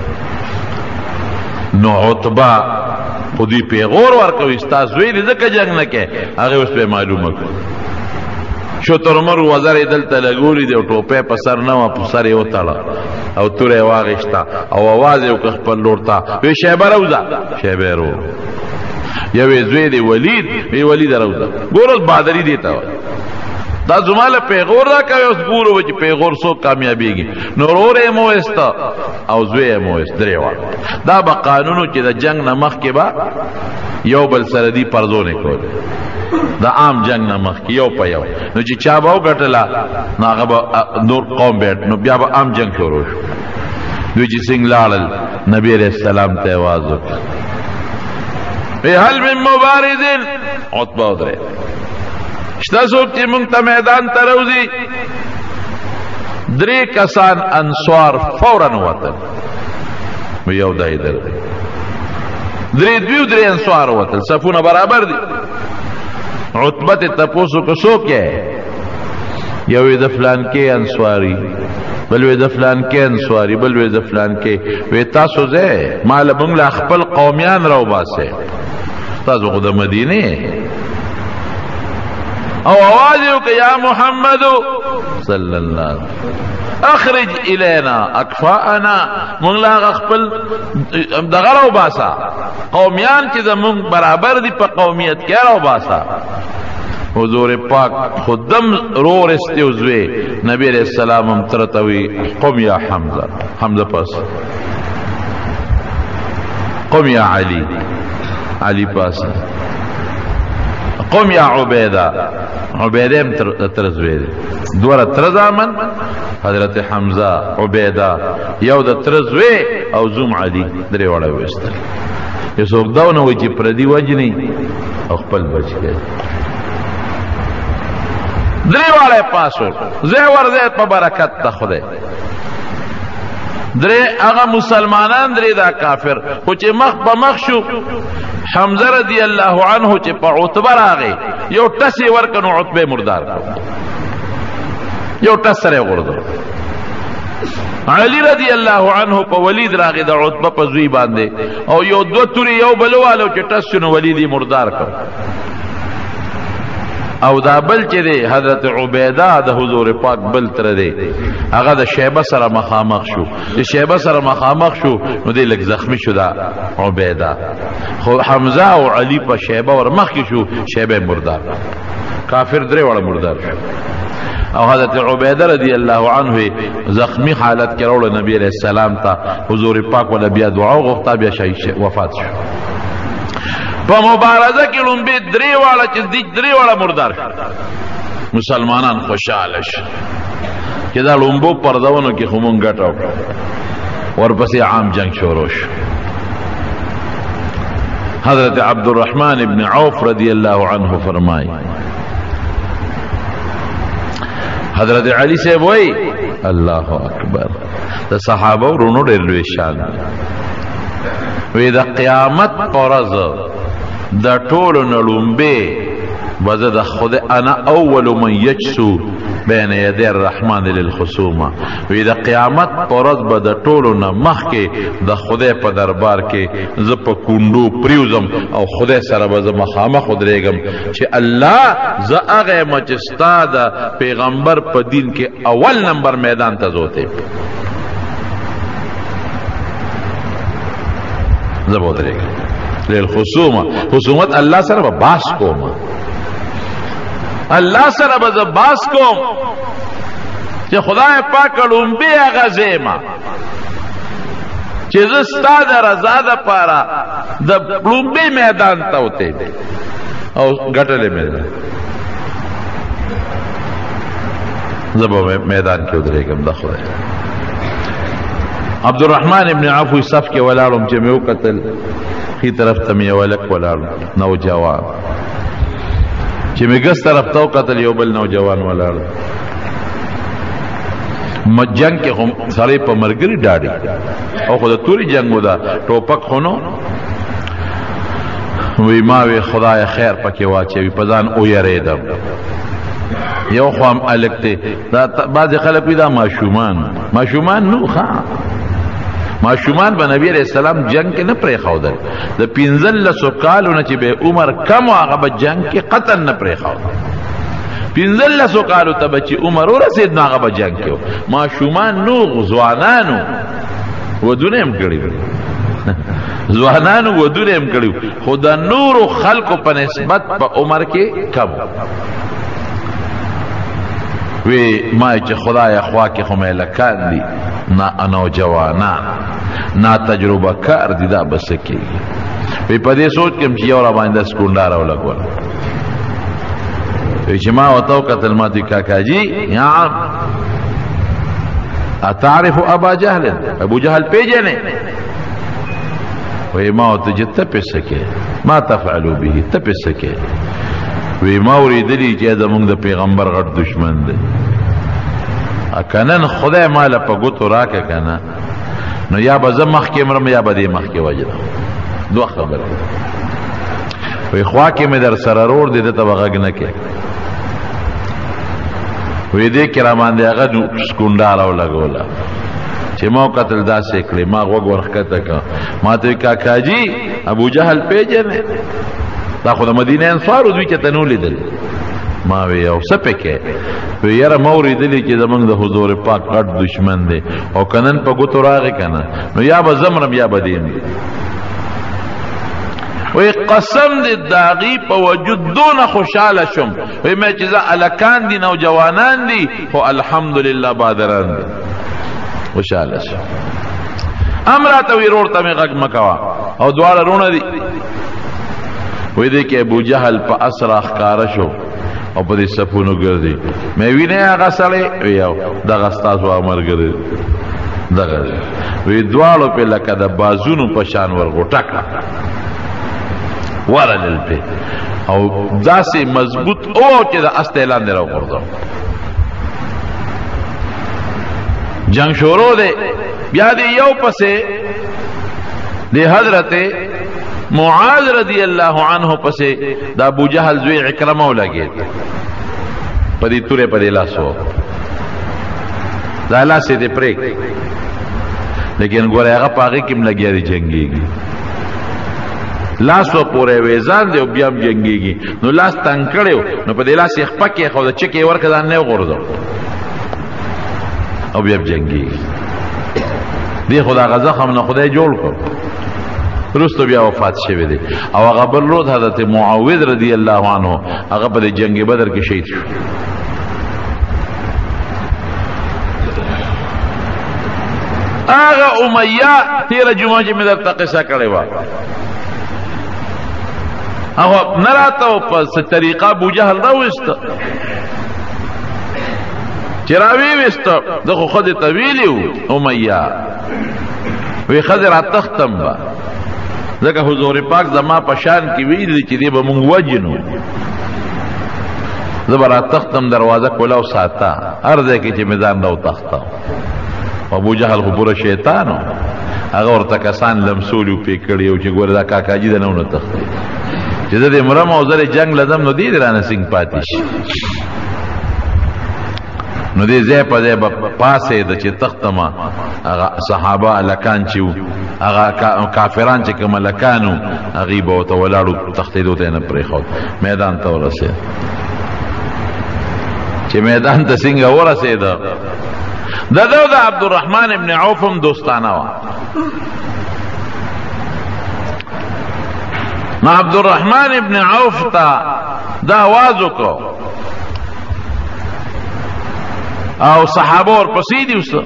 نو عتبہ خو دوی پیغور ورکوي ستا زوی دی ځکه جنگ نه کې هغه اوس په معلومه کړو شترمر وزر دلته لګولي دی او ټوپې په سر نه و په سر یې وتړه او تورې واغشتا او आवाज یې وکړ خپل لور ته وی شیبه روزه شیبه رو یوې زوی دی ولید روزه ګورل بادری دیتا دا زماله پیغور را کوي اوس ګورو چې پیغور سو کامیابیږي نورورې مو استا او زوی مو است دریوا دا به قانونو چې د جنگ نه مخ کې با یو بل سره دی پرزونه کول دا عام جنگ نه مخ کې یو په یو نو چې چا به وګټلا ناغه به نور قوم بیت نو بیا به عام جنگ شروع شو دوی چې څنګه لاړل نبی رسول سلام ته आवाज وکړ په هل من مبارزین عتبہ درې شتا سوک چی منگتا میدان تروزی 3 کسان انسوار فوراً وطن یو دائی در دی 3 انسوار وطن صفون برابر دی عتبت تپوسو کسو کیا ہے یوی دفلان کے انسواری بلوی دفلان کے انسواری بلوی دفلان کے وی تاسو زے مال منگل اخپل قومیان رو باسے تاسو خود مدینے او آوازیو کہ یا محمد صلی اللہ علیہ وسلم اخرج الینا اکفاءنا منگلا اخپل دغرو باسا قومیان چیزا منگ برابر دی پا قومیت کیا رو باسا حضور پاک خودم رو رستے ہوئے نبی علیہ السلام امترتوی قم یا حمزہ حمزہ پاس قم یا علی پاس قم یا عبیدہ عبیدہ ترزوی دی دورا ترزامن حضرت حمزہ عبیدہ یو دا ترزوی او زوم علی دری وڑا ویستر یہ سوک داونوی چی پردی وجنی او خپل بچ گئے دری وڑا پاسو زیور زید پا برکت تا خودے دری اغا مسلمانان دری دا کافر خوچ مخ پا مخ شو حمزہ رضی اللہ عنہ چی پا عتبہ راغی یو ٹسی ورکنو عتبہ مردار کو یو ٹسرے غردو علی رضی اللہ عنہ پا ولید راغی دا عتبہ پا زوی باندے او یو دو توری یو بلوالو چی ٹسنو ولیدی مردار کو او دا بل چی دے حضرت عبیدہ دا حضور پاک بل تر دے اگا دا شیبہ سر مخامخ شو دا شیبہ سر مخامخ شو نو دے لگ زخمی شو دا عبیدہ خود حمزہ و علی پا شیبہ ور مخی شو شیبہ مردار کافر درے وڑا مردار شو او حضرت عبیدہ رضی اللہ عنہ زخمی حالت کے روڑ نبی علیہ السلام تا حضور پاک والا بیا دعا غفتا بیا وفات شو په مبارزه کې لومبي درې واړه چې درې واړه مردار شو مسلمانان خوشاله شو چې دا لومبو پردونو کې خو مونږ ګټه وکړه ورپسې عام جنگ شروع شو حضرت عبدالرحمن ابن عوف رضی اللہ عنہ فرمائی حضرت علی سے وہی اللہ اکبر دا صحابہ رونو ډېر لوی شان وی دا قیامت پرز دا ټولو نه لومبې وزد خود انا اول من یجسو بین یدی الرحمن للخصومه وی دا قیامت پرز به د ټولو نه مخکې د خدای په دربار کې زه په کونډو پریوزم او خدای سره به زه مخامخ ودرېږم چې الله زه هغه یم چې ستا د پیغمبر په دین کې اول نمبر میدان ته زوتی زه به ودرېږم للخصومه خصومت الله سره به باس کوم الله سره به زه باس کوم چې خدای پاک لومبې هغه ځایما چې زه ستا د رضا دپاره د لومبې میدان ته وتېږم او ګټلې مې ده زه به میدان کې ودرېږم د خدای عبدالرحمن ابن عوف صف کې ولاړم چې مې وکتل ښي طرف ته مې یو هلک ولاړ نوجوان چې مې ګس طرف ته وکتل یو بل نوجوان ولاړ جنگ کې خو سړی په ملګري ډاډي او خو د تورې جنګ و ده ټوپک خو نو وی ما وی خدای خیر پکې واچوي په ځان ویرېدم یو خو هم هلک دی دا بعضې خلک وي دا ماشومان نو ښه ماشومان به نبی علیہ السلام جنگ کې نه پرېښودل د 15 کالو نه چې به عمر کم و هغه به جنگ کې قطن نه پرېښودل 15 کالو ته به چې عمر ورسېد نو هغه به جنگ کې ماشومان نو ځوانانو ودونه هم کړي ځوانانو ودونه هم کړي خو د نورو خلکو په نسبت په عمر کې کم وی ما چې خدای خوا کې خو مې لکان دي نوجوانان نا تجربه کار دي دا بس کېږي وی په دې سوچ کې چې یو را باندې سکونډار ولګول وی چې ما ورته وکتل ما ته کاکاجي یا عم اتعرف ابا جهل ابو جهل پیژنې وی ما ورته چې ته پې څه کې ما تفعلوا به ته پې څه کې وی ما اوریدلی چې زمونږ د پیغمبر غټ دشمن دی کنن خدای مالا پا گوتو راکه کنه نو یا با زم مخی مرم یا با دی مخی وجدم دو خبر وی خواکی می در سرارور دیده تا بغاگ نکه وی دی کرامان دی اغا سکندارو لگولا چه ما قتل دا سکلی ما غوگ ورخکتا که ما توی کاکاجی ابو جهل پیجنه دا خود مدینه انصارو دوی که تنولی دل ما وی او سپکه وی یاره موری دلی چې زمونږ د حضور پاک غټ دشمن دی او کنن په ګوتو راغی کنه نو یا به زمرم یا به دیم دی وی قسم دی داغي په وجود دونه خوشاله شم وی مې چې زه الکان دي نوجوانان دي خو الحمدلله بادران دي خوشاله شم امراته وی رور ته مې غږ مکوا او دواړه رونه دي وی دی کې ابو جهل په اسرا ښکاره شو او په دې صفونو ګرځي مې وینې هغه سړی ویاو دغه ستاسو امر ګرځي دغه وی دواړو په لکه د بازونو په شان ورغوټه کړه ورلل په او داسې مضبوط او چې د استعلان دی راوغورځو جنگ شروع دی بیا دی یو پسې دی حضرت معاذ رضی اللہ عنہ پسے دا ابو جہل زوی عکرمہ لگے پدی تورے پدی لاسو دا لاسے دے پریک لیکن گورے اگا پاگی کم لگیا دی جنگی گی لاسو پورے ویزان دے و بیام جنگی گی نو لاس تنکڑے ہو نو پدی لاسی اخپکی خود چکے ورکدان نیو غردو او بیام جنگی گی دی خدا غزا خمنا خدای جوڑ کر رستو بیا وفات شوی دی او هغه بل روز حضرت معاوض رضی الله عنه هغه په جنگ بدر کې شهید شو هغه امیہ تیرہ جمعه چې مې درته قصه کړې وه او نراته په طریقه ابو جهل راوست چراوی وست دغه خود طویلیو امیہ وی خضر تختم با ځکه حضور پاک زما پشان کی ویل چې دی به مونږ وجنو زبر تختم دروازه کولاو ساته ارزه کې چې میدان راو تخته ابو جهل خو پورا شیطانو هغه ورته کسان لمسولیو پکړی او چې ګور دا کاکاجی د نو تخته چې د مرم او زره جنگ لازم نو دی درانه سنگ پاتیش نو دې زه په دې پاسې د چې تختما هغه صحابه الکان چې هغه کافران چې کوم الکانو هغه به ولاړو تختې دوته نه پرې خو میدان ته ورسه چې میدان ته څنګه ورسېده د عبدالرحمن ابن عوف هم دوستانه وا نو عبدالرحمن ابن عوف ته دا आवाज وکړو او صحابه ورپسې دي اوس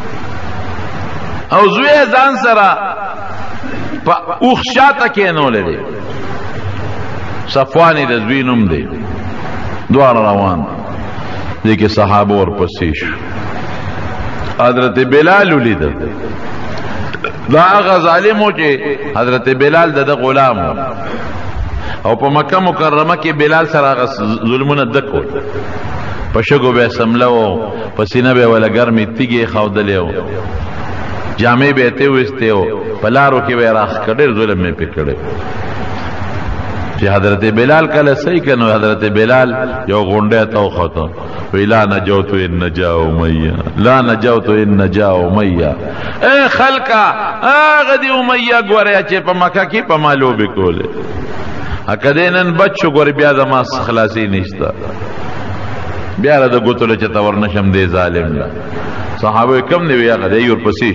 او زوی ځان سره په اوښ شاته کېنولې دي صفوان د زوی نوم دی دواړه روان دي کې صحابه ورپسې شو حضرت بلال ولید دا هغه ظالمو چې حضرت بلال د غلام او په مکه مکرمه کې بلال سره هغه ظلمونه دکول پشگو بے سملو پسینه بے ولا گرمی تیگی خودلی ہو جامعی بیتے ہوئے ہو پلارو کی بے راخ کڑیر ظلم میں پکڑے چی حضرت بلال کل صحیح کنو حضرت بلال یو غنڈے تو خطا وی لا نجوتو ان نجاو امیہ لا نجوتو ان نجاو امیہ اے خلقا آغا دی امیہ گوریا چی پا مکہ کی پا مالو بکولے اکدینن بچو گوری بیاد ماس خلاصی نشتا بیا را د ګوتله چې تور نشم دی ظالم لا صحابه کم دی وی هغه دی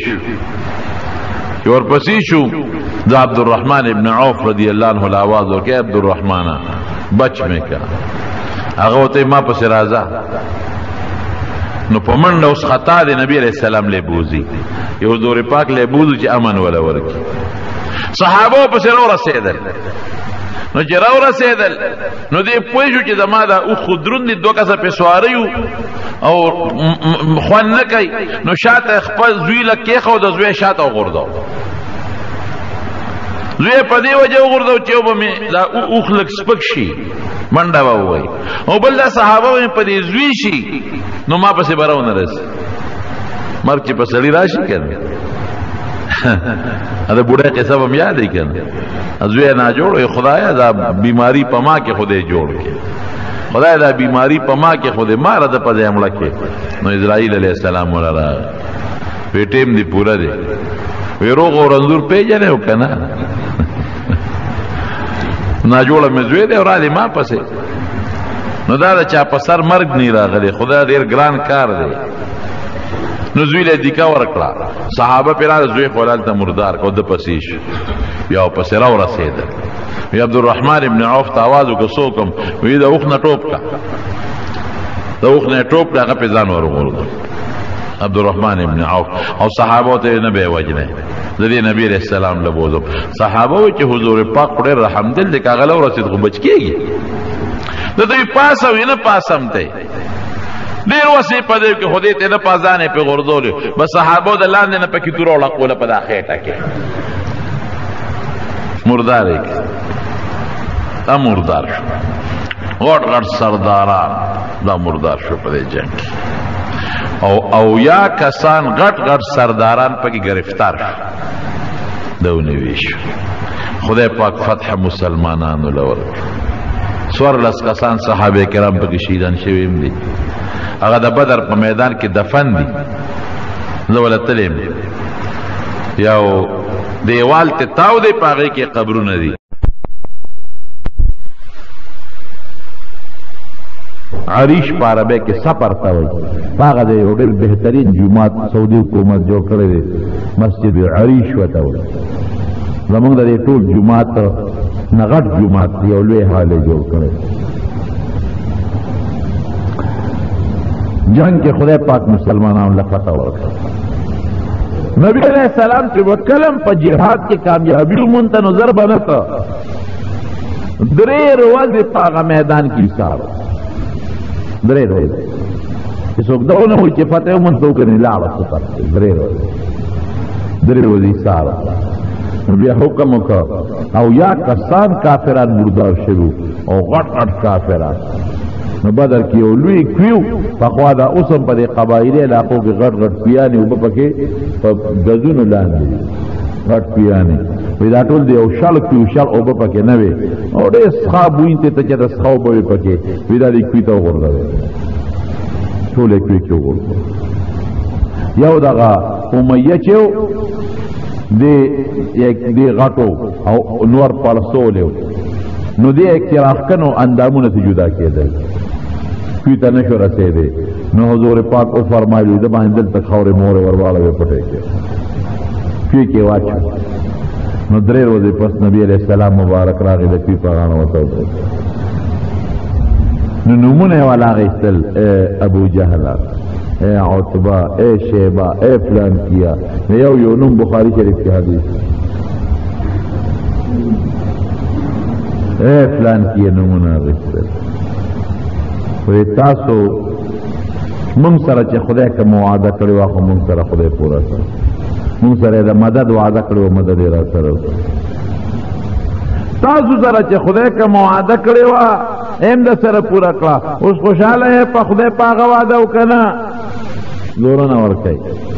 ورپسې شو د عبدالرحمن ابن عوف رضی الله عنه الاواز ورکړه عبدالرحمن بچ مې کا هغه ته ما پس راځه نو په منډه اوس خطا دی نبی علیہ السلام له بوزي یو حضور پاک له بوزي چې امن ولا ورکی صحابه پس ورسېدل نو چې راورسېدل نو دې پوه شو چې زما دا او خودرون دي دوه کسه په سواریو او خوان نه کوي نو شاته خپل زوی له کېښو د زوی شاته وغورځاو زوی په دې وجه وغورځاو چې وبه مې دا اوښ لږ سپک شي منډه به ووایي او بل دا صحابه به مې په دې زوی شي نو ما پسې به راونه رسي مرګ چې په سړي راشي که نه دا بوډا قصه به م یادی که نه زوی نا جوړ خدایا دا بیماری په ما کې خدای جوړ کې خدای دا بیماری په ما کې خدای ما را د پځه امړه کې نو اسرائیل علیہ السلام ولا وی ټیم دی پورا دی وی روغ او رنزور پیژنه او کنه نا جوړه مې زوی دی او را دی ما پسې نو دا چا په سر مرګ نه راغلی خدای ډیر ګران کار دی نو زوی له دیکا ورکړه صحابه پیرا زوی خلال ته مردار کو د پسیش یا پس راو رسیدل وی عبدالرحمن ابن عوف ته आवाज وکړم وی دا اوخ نه ټوپ کا دا اوخ نه ټوپ کا هغه په ځان ورغورځ عبدالرحمن ابن عوف او صحابه ته نه به وجنه ذی نبی رسول سلام له بوزو صحابه چې حضور پاک پر رحم دل د کاغله ورسید خو بچ کیږي د دې پاسه وینه پاسم ته ډیر وسی په دې کې خدای ته نه پازانه په غردول بس صحابه د لاندې نه پکې تور ولا کوله په داخېټه کې مردار ایک دا مردار شو غټ غټ سرداران دا مردار شو په دې جنگ او یا کسان غټ غټ سرداران پکې گرفتار شو دونه ویش خدای پاک فتح مسلمانانو لور سور لس کسان صحابه کرام پکې شهیدان شویم دي هغه د بدر په میدان کې دفن دي زه ولتلم یو دیوال ته تاو دی پاغه کې قبرونه دي عریش پاربه کې سفر تا وي پاغه دی یو ډېر بهترین جمعات سعودي حکومت جوړ کړی دی مسجد عریش وته وي زمونږ د ټول جمعات نغټ جمعات یو لوی حاله جوړ کړی جنگ کې خدای پاک مسلمانانو له فتح ورکړه نبی علیہ السلام چې وکلم په جهاد کې کامیابی مونته نظر بنته درې ورځې په هغه میدان کې ایسار درې ورځې چې څوک دغه نه وایي چې فتح وموند څوک نه لاړه څه فرق دی درې ورځې ایسار بیا حکم وکړ او یا کسان کافران مردار شوي او غټ غټ کافران نو بدر کې یو لوی کویو پخوا دا اوس هم په دې قبایلي علاقو کې غټ غټ پیانې اوبه پکې په ګزونو لاندې غټ پیانې وی دا ټول دی یو شل کویو شل اوبه پکې نه وې او ډېر څښا بوینتې ته چې د څښا اوبه وې پکې وی دا دې کوي ته وغورځوې ټول یې کوي کې وغورځوې یو دغه امیه چې دی غټو او نور پړسولیو نو دی اکتراخکنو اندامونه ته جدا کېدل کوي ته نشو رسېدی نو حضور پاک او فرمایلي د باندې دلته خاورې مورې ورواړوې پټې کې کوي کې واچو نو درې ورځې پس نبي علیه السلام مبارک راغی د کوي په غاړه ورته ودرېد نو نومونه یې والا اخیستل ابو جهل اے عتبہ اے شیبہ اے فلان کیا یو نوم بخاری شریف کی حدیث اے فلان کیا نمونه اخیستل وی تاسو مونږ سره چې خدای کوم وعده کړې وه خو مونږ سره خدای پوره کړ مونږ سره د مدد وعده کړې وه مدد یې را سره تاسو سره چې خدای کوم وعده کړې وه هم د سره پوره کړه اوس خوشحاله یې په خدای په هغه وعده وکړه نه زوره نه ورکوي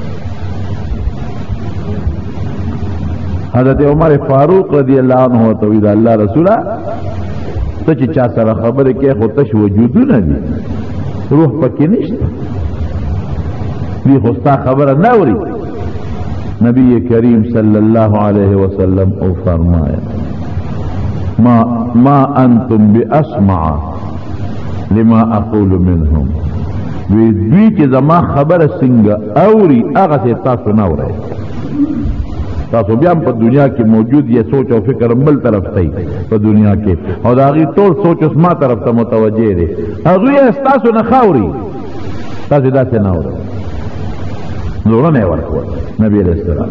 حضرت عمر فاروق رضی اللہ عنہ توید اللہ رسولہ تو چی چا سر خبر کے خودش وجودو ندی روح پکی نشتا دی خستا خبر نوری نبی کریم صلی اللہ علیہ وسلم او فرمایا ما انتم باسمع لما اقول منهم دوی چې زما خبر څنګه اوري هغه څه تاسو نه اورئ تاسو بیا په دنیا کې موجود یې سوچ او فکر بل طرف ته په دنیا کې او دا غي ټول سوچ اوس ما طرف ته متوجه دي هغه یې تاسو نه خاوري تاسو دا څه نه اورئ زوره نه ورکو نبی علیہ السلام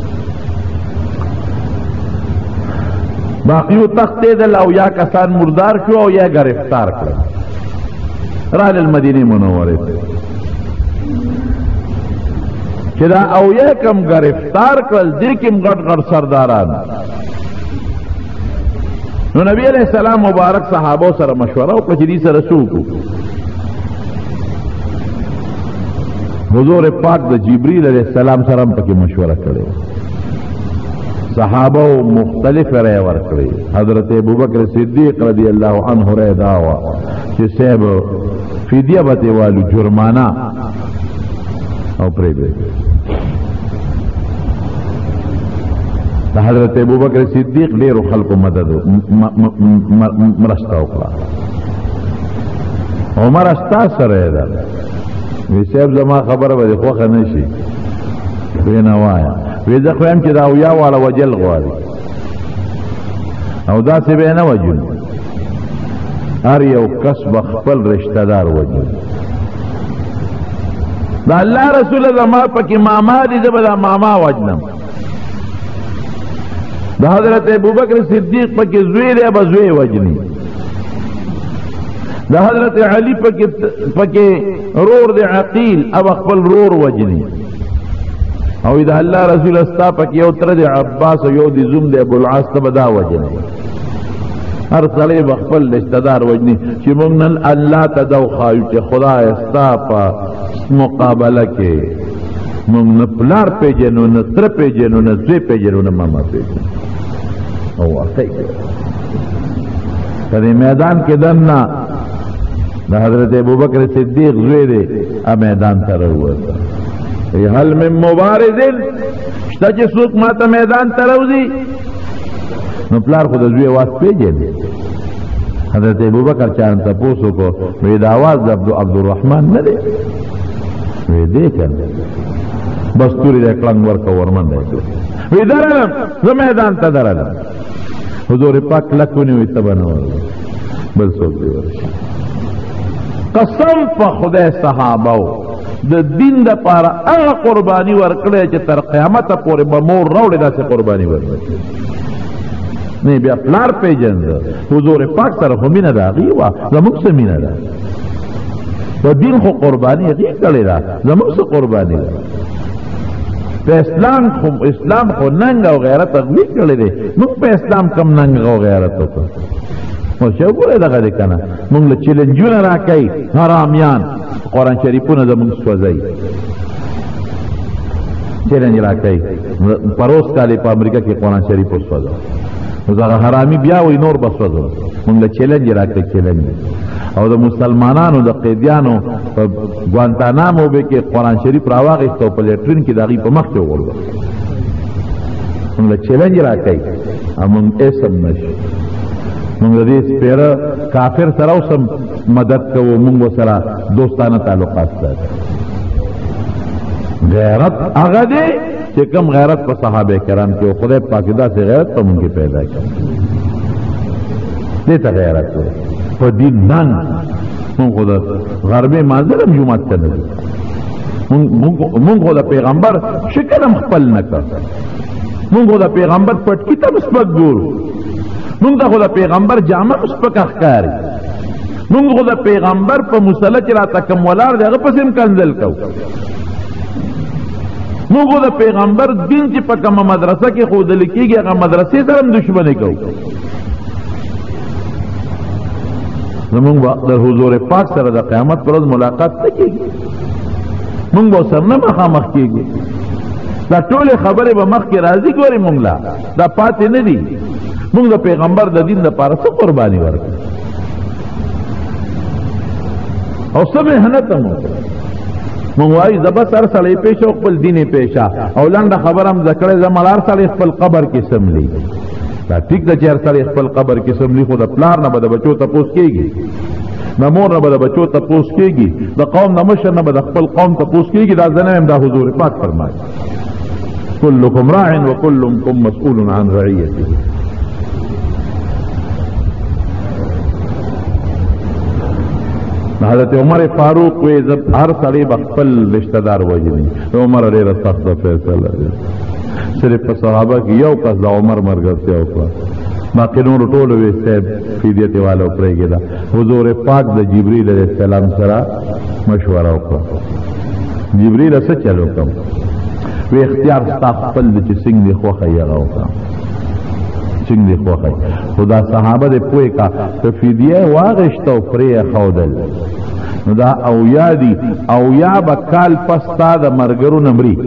باقیو تختې دل او یا کسان مردار شو او یا گرفتار کړل رال المدینه منوره چې دا او یا کم گرفتار کړل دې کم غټ غټ سرداران نو نبی علیہ السلام مبارک صحابه سره مشوره او کجدي سره سوکو حضور پاک د جبرئیل علیہ السلام سره پکې مشوره کړې صحابه مختلف رائے ورکړي حضرت ابوبکر صدیق رضی اللہ عنہ رائے داوا چې صاحب فدیه به والو جرمانه او پرې د حضرت ابوبکر صدیق ډیرو خلکو مدد مرسته وکړه عمر استا سره ده وی صاحب زما خبره به خوښه نشي وی نه وایا وی زه خو یم چې دا اویا واړه وجل غواړي او داسې به نه وجل هر یو کس به خپل رشتہ دار وجل دا الله رسول زما پکې ماما دي زه به دا ماما وجنم دا حضرت ابوبکر صدیق پکې زوی دی به زوی وجني دا حضرت علی پکې رور دی عقیل اب خپل رور وجني او دا الله رسول استا پکې یو تر دی عباس او یو دی زوم دی ابو العاص ته دا وجني هر سړی خپل رشتہ دار وجني چې موږ نن الله ته دو خایو چې خدای استا په مقابله کې موږ نه پلار پیژنو نه تر پیژنو نه زوی پیژنو نه ماما پیژنو او واقعي په میدان کې دنه د حضرت ابوبکر صدیق زوی دی میدان ته راووت هل من مبارز شته چې څوک ماته میدان ته راوځي نو پلار خو د زوی आवाज پیژني حضرت ابوبکر چان تاسو کو وی دا आवाज د عبدالرحمن نه دی وی دې کنه بس توري د کلنګ ورکو ورمن دی وی درلم زه میدان ته درلم حضور پاک لکونی وی تبنو بل څوک دی ورشي قسم په خدای صحابه د دین د پاره هغه قرباني ورکړي چې تر قیامت پورې به مور راوړي داسې قرباني ورکړي نه بیا پلار پیژنده حضور پاک سره خو مینه ده هغې وه زموږ څه مینه ده په دین خو قرباني هغې کړې ده زموږ څه قرباني ده په اسلام خو ننګ او غیرت هغوی کړی دی موږ په اسلام کم ننګ او غیرت وکړو نو چې وګورئ دغه دی که نه موږ له چیلنجونه راکوي حرامیان قرآن شریفونه زموږ سوځوي چیلنج راکوي پروس کال یې په امریکا کې قرآن شریف وسوځو نو دغه حرامي بیا وایي نور به سوځو موږ له چیلنج راکوي چیلنج او د مسلمانانو د قیدیانو په ګوانتانامو به کې قرآن شریف راواغېست او په لیټرین کې د هغې په مخ کې وغورځو موږ له چیلنج راکوي او موږ اسم نشو موږ د دې سپېره کافر سره اوس هم مدد کوو موږ ورسره دوستانه تعلقات ساتو غیرت هغه دی چې کوم غیرت په صحابه کرام کې او خدای پاک داسې غیرت په موږ کې پیدا کړي دې ته غیرت وایي په دین نن موږ خو د غربې مانځل هم جومات ته نه ځو موږ خو د پیغمبر شکل هم خپل نه کړ موږ خو د پیغمبر پټکي ته هم سپک ګورو موږ ته خو د پیغمبر جامه هم سپکه ښکاري موږ خو د پیغمبر په مسله چې راته کوم ولاړ دی هغه پسې هم کنځل کوو موږ خو د پیغمبر دین چې په کومه مدرسه کې ښودل کېږي هغه مدرسې سره هم دشمني کوو زمونږ به د حضور پاک سره د قیامت پر ورځ ملاقات نه کېږي مونږ به ورسره نه مخامخ کېږي دا ټولې خبرې به مخکې راځي ګورې مونږ لا دا پاتې نه دي مونږ د پیغمبر د دین دپاره څه قرباني ورکړو او څه محنت هم وکړو مونږ وایو زه بس هر سړی پیشه او خپل دین یې پیشه او لنډه خبره هم زده کړې زه مړ هر سړی خپل قبر کې سملی دا ټیک ده چې هر سړی خپل قبر کې سملی خو د پلار نه به د بچو تپوس کېږي د مور نه به د بچو تپوس کېږي د قوم د مشر نه به د خپل قوم تپوس کېږي دا زه نه یم دا حضور پاک فرمایي کلکم راع وکلکم مسئول عن رعیته حضرت عمر فاروق وی هر سړی به خپل رشتہ دار وژني عمر ډېره سخته فیصله ده صرف په صحابه کې یو کس د عمر ملګرتیا وکړه باقي نورو ټولو وی صاحب فدیې ته والا پرېږده حضور پاک د جبریل علیه السلام سره مشوره وکړه جبریل څه چل وکړم وی اختیار ستا خپل دی چې څنګه دې خوښه یې هغه وکړه څنګه دې خوښه خو دا صحابه دې پوه کا که فدیه واغېسته او پرې یې ښودل نو دا اویا دي اویا به کال پس ستا د ملګرو نه مري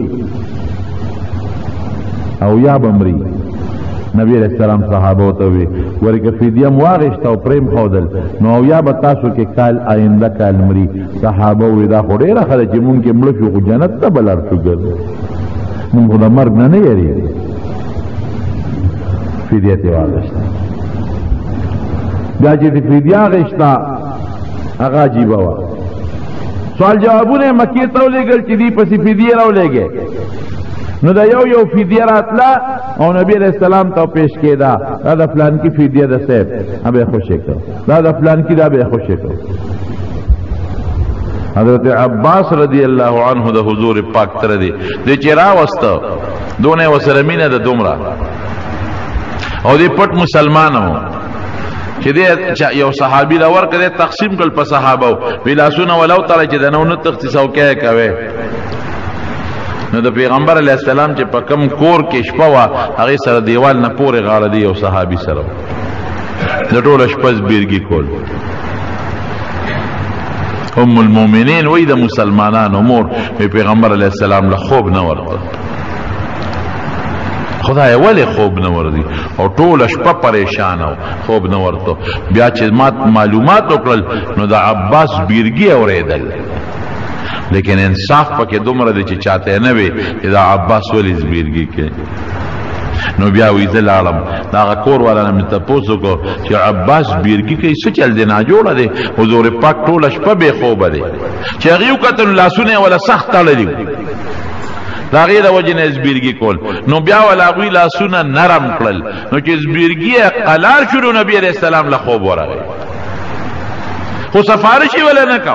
او یا بمری نبی علیہ السلام صحابه ته وی ورکه فدیه واغشت او پریم خودل نو او یا به تاسو کې کال آینده کال مری صحابه وی دا خو ډیره خله چې مونږ کې مړ شو جنت ته بلار شو ګر مونږ د مرګ نه یری فدیه ته واغشت دا چې فدیه غشتا هغه عجیبه وا سوال جوابونه مکی ته ولېګل چې دی پسې فدیه راولېګي نو دا یو فدیه راتله او نبی علیہ السلام ته پیش کېده دا د فلان کی فدیه ده صاحب ابه خوشی کړ دا د فلان کی دا به خوشی کړ حضرت عباس رضی الله عنه د حضور پاک تر دی د چیرا وسته دونه وسره مینه د دومره او دی پټ مسلمانو چې دی یو صحابي دا ورکړي تقسیم کړ په صحابه ویلاسونه ولو تعالی چې دنو نه تخصیص او کې کوي نو د پیغمبر علیه السلام چې په کم کور کې شپه وه هغې سره دیوال نه پورې غاړه دی یو صحابي سره د ټوله شپه زبیرګي کول ام المؤمنین وی د مسلمانانو مور پیغمبر علیه السلام له خوب نه ورته خدای ولې خوب نه ورځي او ټوله شپه پریشان او خوب نه ورته بیا چې معلومات وکړل نو د عباس بیرګي اورېدل لیکن انصاف پکې دومره دی چې چاته نه وي چې دا عباس ولې زبیرګي کوي نو بیا وی زه لاړم دا هغه کور والا نه مې تپوس وکړو چې عباس بیرګي کوي څه چل دی ناجوړه دی حضور پاک ټوله شپه بې خوبه دی چې هغې وکتل لاسونه یې وله سخت تړلي د هغې د وجې نه زبیرګي کول نو بیا وله هغوی لاسونه نرم کړل نو چې زبیرګي یې قلار شو نو نبي علیه السلام له خوب ورغی خو سفارش یې وله نه کو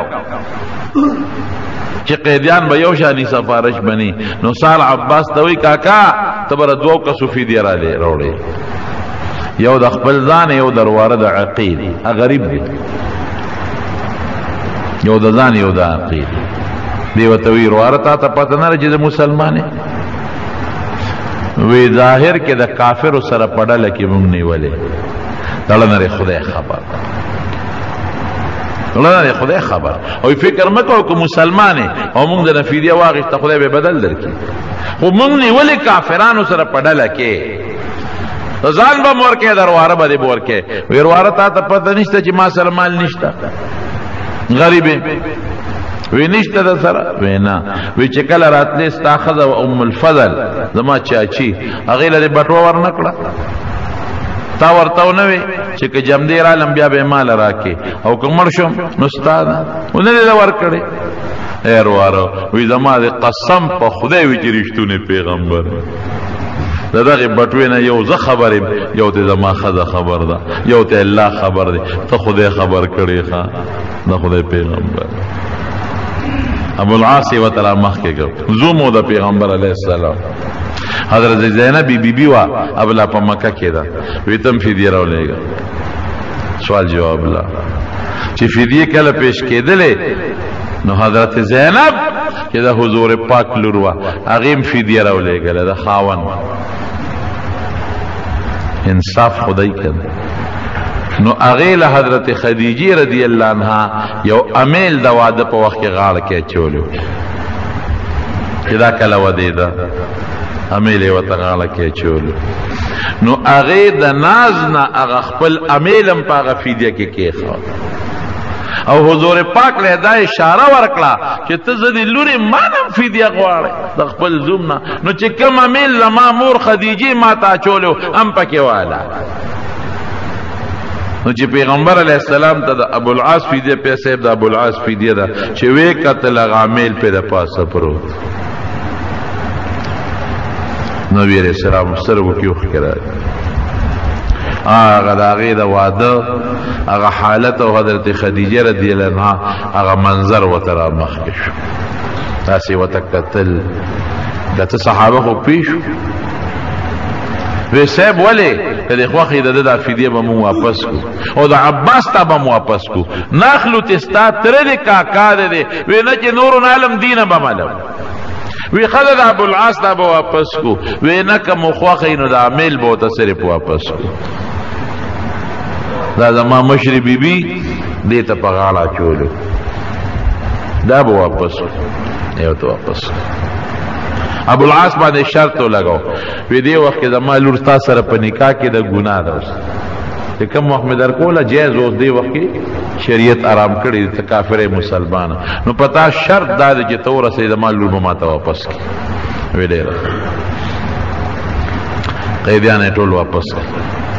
چې قیدیان به یو شانی سفارش بنی نو سال عباس ته وی کاکا ته به دوه کسو فدیه راوړې یو د خپل ځان یو درواره د عقیل غریب دی یو د ځان یو د عقیل دی ورته وی ورواره تا ته پته نه چې د مسلمان وی ظاهر کې د کافر سره پړل کې مونږ نیولې دلته خدای خبر الله خدای خبر او فکر مکو که مسلمان او موږ د نفیدیه واغښت خدای به بدل درکړي خو موږ نیولې کافرانو سره پړل کې ځان به مور کې درواره به مور کې ورواره تا ته پته نشته چې ما سره مال نشته غریب وی نشته د سره وینا وی چې کله راتلې ستا ښځه ام الفضل زما چاچی هغې له دې بټوه ورنکړه تا ورته ونه وی چې که جمدې رالم بیا به یې ماله راکې او که مړ شم نو ستا ده ونه دې ده ورکړې ورواره وی زما د قسم په خدای وي چې رښتونی پیغمبر د دغې بټوې نه یو زه خبر یم یو ته زما ښځه خبر ده یو ته الله خبر دی ته خدای خبر کړې ښه د خدای پیغمبر ابوالعاص یې ورته را مخکې کړ زوم د پیغمبر علیه السلام حضرت زینب بی بی وا ابلا په مکه کې ده وی تم فدیه راولېږه سوال جواب لا چې فدیه کله پیش کېدلې نو حضرت زینب چې د حضور پاک لور وه هغې هم فدیه راولېږله د خاوند انصاف خدای کړه نو هغې له حضرت خدیجې رضی الله عنها یو امیل د واده په وخت کې غاړه کې اچولی چې دا کله ودېده امیل یې ورته غاړه کې اچولی نو هغې د ناز نه هغه خپل امیل هم په هغه فدیه کې کېښود او حضور پاک له دا اشاره ورکړه چې ته زه د لورې ما نه هم فدیه غواړې د خپل زوم نه نو چې کوم امیل زما مور خدیجې ما ته اچولی هم پکې واله نو چې پیغمبر علیه السلام ته د ابوالعاص فدیه پیسې د ابوالعاص فدیه ده چې وی کتل هغه امیل پې د پاسه پروت نبی علیہ السلام سترګو کې اوښکې راغلې هغه د هغې د واده هغه حالت او حضرت خدیجه رضی الله عنها هغه منظر ورته را مخکې شو داسې ورته کتل د ته صحابه خو پوه شو وی صاحب ولې که د خوښې د ده دا فدیه به مونږ واپس کړو او د عباس تا به م واپس کړو ناخلو چې ستا تره دی کاکا دی دی وی نه چې نورو نالم دینه به ملم وی ښه د ابوالعاص دا به واپس کو وی نه که مو خوښی نو دا امیل به ورته صرف واپس کو دا زما مشرې بیبي دې ته په غاړه اچولو دا به واپس کو یو ته واپس ابوالعاص باندې شرط ولګاو وی دې وخت کې زما لور ستا سره په نکاح کې د ګناه ده اوس چې کوم وخت مې درکوله جایز اوس دې وخت کې شریعت آرام کړی ته کافر مسلمان نو پتا شرط دا دی چې ته ورسې زما لور به ما ته واپس کړي وی ډېره قیدیان یې ټول واپس کړي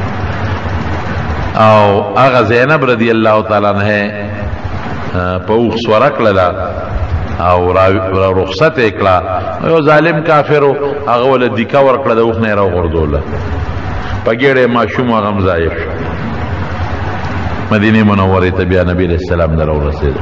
او هغه زینب رضی الله تعالی عنها په اوښ سوره کړله او رخصت یې کړه یو ظالم کافرو هغه وله دیکه ورکړه د اوښ نه یې راوغورځوله په ګېډه یې ماشوم هغه هم ضایع شو مدینه منورې ته بیا نبی علیہ السلام در ورسېد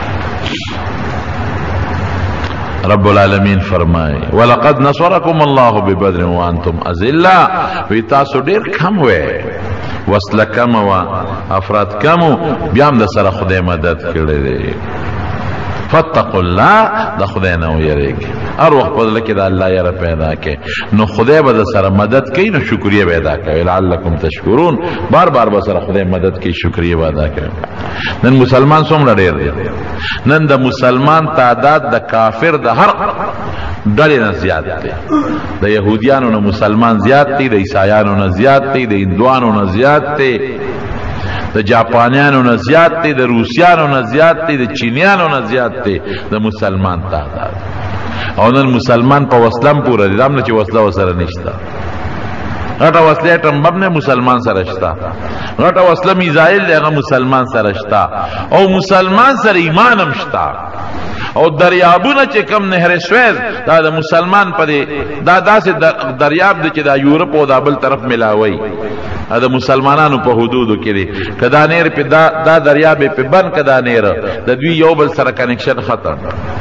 رب العالمین فرمائے ولقد نصرکم الله ببدر وانتم اذلہ وی تاسو ډیر کم وې وسله کم وه افراد کم بیا هم د سره خدای مدد کړی دی فاتقوا الله د خدای نه ویریږئ هر وخت په زړه کې د الله یاره پیدا کړئ نو خدای به د سره مدد کوي نو شکریه به ادا کوئ لعلکم تشکرون بار بار به سره خدای مدد کوي شکریه به ادا کوئ نن مسلمان څومره ډېر دی نن د مسلمان تعداد د کافر د هر ډلې نه زیات دی د یهودیانو نه مسلمان زیات دی د عیسایانو نه زیات دی د هندوانو نه زیات دی د جاپانیانو نه زیات دی د روسیانو نه زیات دی د چینیانو نه زیات دی د مسلمان تعداد او نن مسلمان په وسلم پوره دی دام نه چې وسله ورسره نشته غټه وسله اټم بم نه مسلمان سره شته غټه وسله میزایل دی هغه مسلمان سره شته او مسلمان سره ایمان هم شته او دریابونه چې کم نهر سویز دا د مسلمان په دی دا داسې دریاب دی چې دا یورپ او دا بل طرف ملاوي دا مسلمانانو په حدودو کې دی که دا نهر په دا دریاب په بند که دا نهر د دوی یو بل سره کنیکشن ختم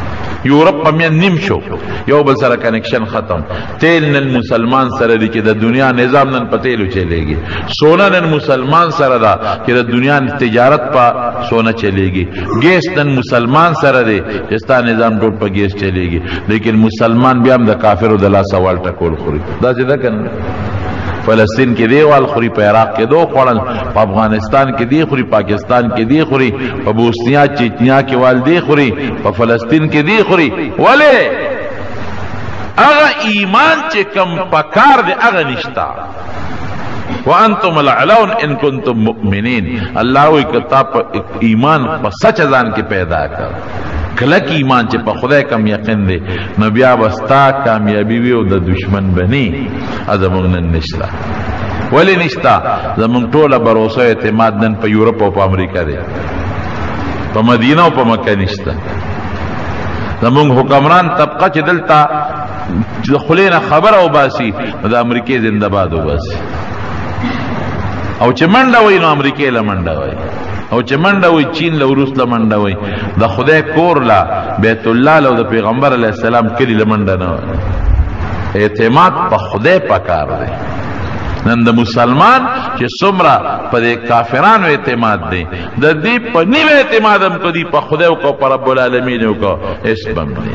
یورپ په مین نیم شو یو بل سره کنیکشن ختم تیل نن مسلمان سره دی چې د دنیا نظام نن په تیلو چلیږي سونا نن مسلمان سره دا چې د دنیا تجارت په سونا چلیږي ګیس نن مسلمان سره دی چې ستا نظام ټول په ګیس چلیږي لیکن مسلمان بیا هم د کافرو د لاس سوال ټکول خوري دا چې ده کنه فلسطین کې دی وال خوري په عراق کې دو خوړل په افغانستان کې دی خوري پاکستان کې دی خوري په بوسنیا چچنیا کې وال دی خوري په فلسطین کې دی خوري ولی هغه ایمان چې کم پکار دی هغه نشتا وانتم العلون ان کنتم مؤمنین الله وی کتاب ایمان په سچ ځان کې پیدا کړ کلک ایمان چې په خدای کم یقین دی نو بیا بستا کامیابی وی او د دشمن بنی ازمون نن نشتا ولی نشتا زمون ټوله باور اعتماد نن په یورپ او په امریکا دی په مدینه او په مکه نشتا زمون حکمران طبقه چې دلته خلینا خبر او باسی د امریکای زنده باد او باسی او چې منډه وای نو امریکای له منډه وای او چې منډه وای چین له روس له منډه وای د خدای کور لا بیت الله له د پیغمبر علی السلام کلی له منډه نه اعتماد په خدای پکار دی نن د مسلمان چې څومره په دې کافرانو اعتماد دی د دې په نیمه اعتماد هم کدي په خدای او په رب العالمین او کو اسبم دی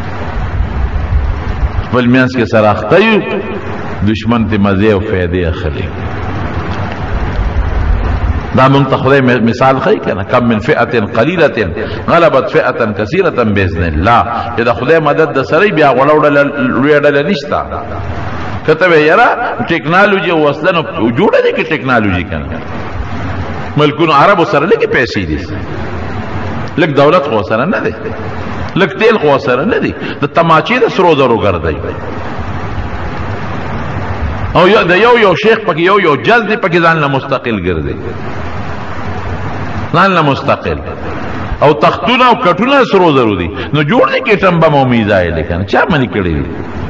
بل میانس کې سره اخته دشمن ته مزه او فائدې اخلي دا مونږ ته خدای مثال خی کنه کم من فئه قلیله غلبت فئه کثیره باذن الله چې دا خدای مدد د سره بیا غړوړل نشتا کته یاره ټیکنالوژي وصلنو جوړه دي کې ټیکنالوژي کنه ملکونو عربو سره لکه پیسې دي لک دولت خو سره نه دي لک تیل خو سره نه دي د تماچې د سرو درو ګرځي او د یو شیخ پکې یو جلد پکې ځان له مستقل ګرځي ځان له مستقل او تختونه او کټونه سرو زرو دي نو جوړ دي کې ټمبه مو میزایل کنه چا منی کړی دي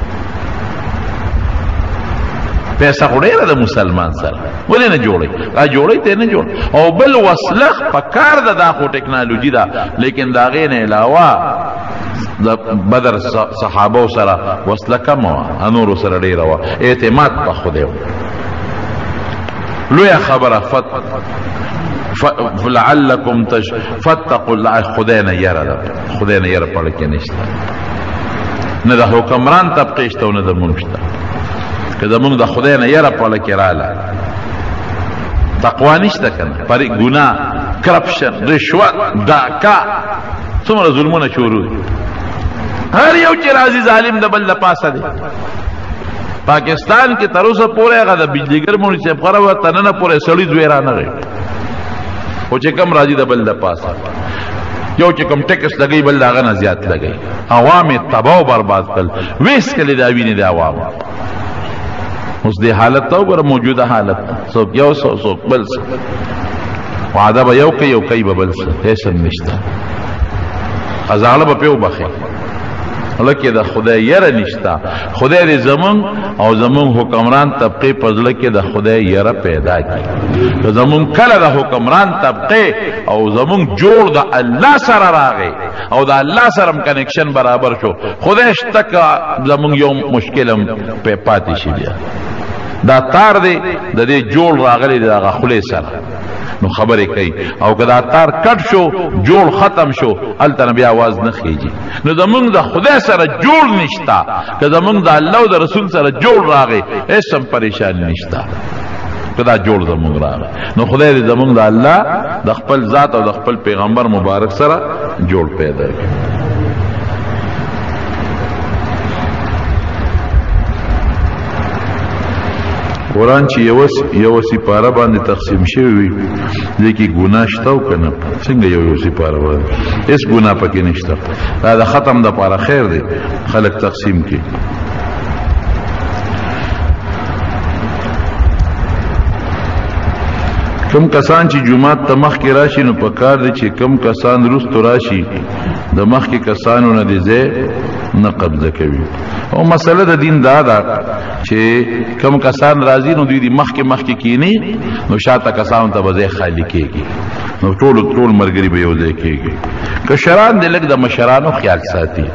پیسې خوري د مسلمان سره ولې نه جوړي جوړي ته نه جوړ او بل وسلخ پکار د خو ټیکنالوژي دا لیکن دا غې نه علاوه د بدر صحابه سره وسله کم انور سره ډیر وا اعتماد په خدای لوی خبره فلعلکم فتقوا الله خدای نه یره خدای نه یره پړ کې نشته نه د حکمران طبقه شته نه د مونږ که زمونږ د خدای نه یره پړه کې رااله تقوا نشته کنه پرې ګناه کرپشن رشوت ډاکا څومره ظلمونه شروع دي هر یو چې راځي ظالم د بل د پاسه دی پاکستان کې تر اوسه پورې هغه د بجلیګر مونږ چې خبره وته نه پورې سړی زوی را نه غي او چې کم راځي د بل د پاسه یو چې کم ټیکس لګي بل هغه نه زیات لګي عوام تباہ او برباد کړ وېس کړي دا ویني د عوام اوس دې حالت ته وګوره موجوده حالت څوک یو څوک بل څه وعده به یو کوي به بل څه هیڅ نشته ازاله به پیو بخي لکه د خدای یره نشته خدای دې زمون او زمون حکمران طبقه پزله کې د خدای یره پیدا کړي زمون کله د حکمران طبقه او زمون جوړ د الله سره راغی او د الله سره کنیکشن برابر شو خدای شتک زمون یو مشکلم په پاتې شي بیا دا تار دی د دې جوړ راغلی د خپل سره نو خبرې کوي او کدا تار کټ شو جوړ ختم شو الته نبی आवाज نه خيږي نو زمونږ د خدای سره جوړ نشتا که زمونږ د الله او د رسول سره جوړ راغی هیڅ پریشان نشتا کدا جوړ زمونږ راغی نو خدای دې زمونږ د الله د خپل ذات او د خپل پیغمبر مبارک سره جوړ پیدا کړي قرآن چې یو سپاره باندې تقسیم شوی وي لیکي ګناه شته او کنه څنګه یو سپاره باندې هیڅ ګناه پکې نشته دا ختم د پاره خیر دی خلک تقسیم کړي کم کسان چې جمعات ته مخ کې راشي نو په کار دی چې کم کسان رستو راشي د مخ کې کسانو نه دي ځای نه قبضه کوي او مسله د دین دا ده چې کم کسان راځي نو دوی مخ کې کینی نو شاته کسانو ته به ځای خالی کېږي نو ټول مرګري به یو ځای کېږي کشران دې لږ د مشرانو خیال ساتي.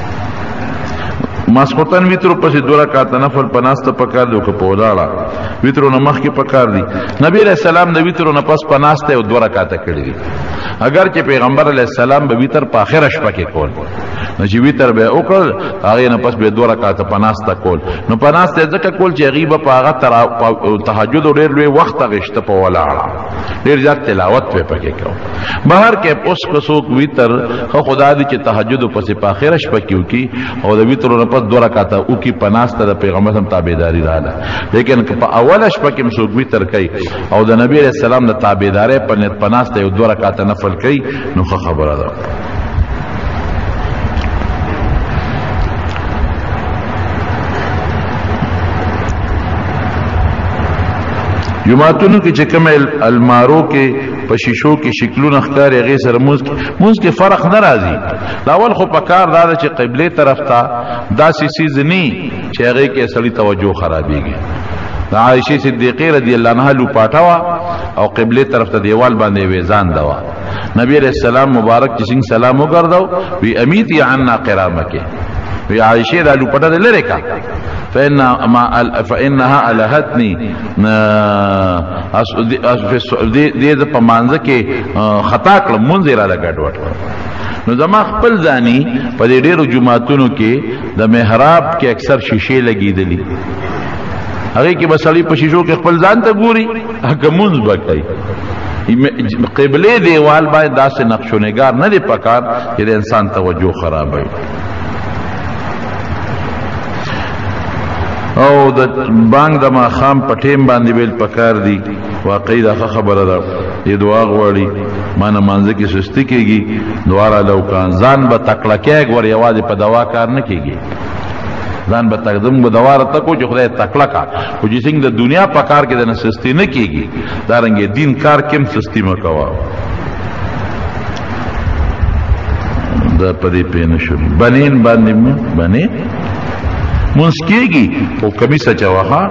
ماسخوتن ویترو پسې 2 رکعات نفل پناسته پکار دی او که په ولاړه ویترو نه مخکې پکار دی. نبی علیہ السلام د ویترو نه پس پناسته او 2 رکعات کړی دي. اگر چې پیغمبر علیہ السلام به ویتر په اخره شپه کې کول، نو چې ویتر به وکړ هغه نه پس به 2 رکعات پناسته کول. نو پناسته ځکه کول چې غیبه په هغه تهجد ډېر لوی وخت غشته په ولاړه ډېر زیات تلاوت په پکې کو. بهر کې اوس کو څوک ویتر خو خدا دې چې تهجد پسې په اخره شپه کې وکي او د ویترو نه 2 رکعات او کی پناسته د پیغمبر سم تابعداري رااله. لیکن په اول شپه کې مسوک ویتر کوي او د نبی علیہ السلام د تابعداري په پناسته یو 2 رکعات نفل کوي نو خبره ده. جمعتونو کې چې کوم المارو کې په شیشو کې شکلونه ښکاري هغې سره مونځ کې فرق نه راځي. لاول خو په کار دا ده چې قبلې طرف ته داسې څیز نه چې هغې کې سړي توجه خرابېږي. د عایشې صدیقې رضی الله عنها لوپاټه وه او قبلې طرف ته دیوال باندې یې ویزانده وه. نبی علیہ السلام مبارک چې څنګه سلام وګرځو وی امیتی عنا قرامکې وی عایشې دا لوپټه دې لرې کا فإنها الهتني دې په مانځه کې خطا کړم مونځ را لګډ وټ. نو زما خپل ځاني په دې ډېرو جمعتونو کې د محراب کې اکثر شیشې لګېدلي هغې کې به سړي په شیشو کې خپل ځان ته ګوري هغه مونځ به کوي. قبلې دیوال باید داسې نقش و نگار نه دی پکار چې د انسان توجه خرابوي. او د بانګ د ماښام په ټیم باندې ویل پکار دي. واقعي دا خبره ده. دې دعا غواړي ما نه مانځه کې سستي کېږي دعا لو کان ځان به تکړه کېږ ور یوازې په دوا کار نه کېږي. ځان به تقدم به دواره تکو چې خدای تکړه کا خو چې څنګه د دنیا په کار کې د نه سستي نه کېږي دارنګې دین کار کې هم سستي مه کوه. دا په دې پوه نه شوم بنین باندې بنې مونځ کېږي خو کمیس اچوه ښه.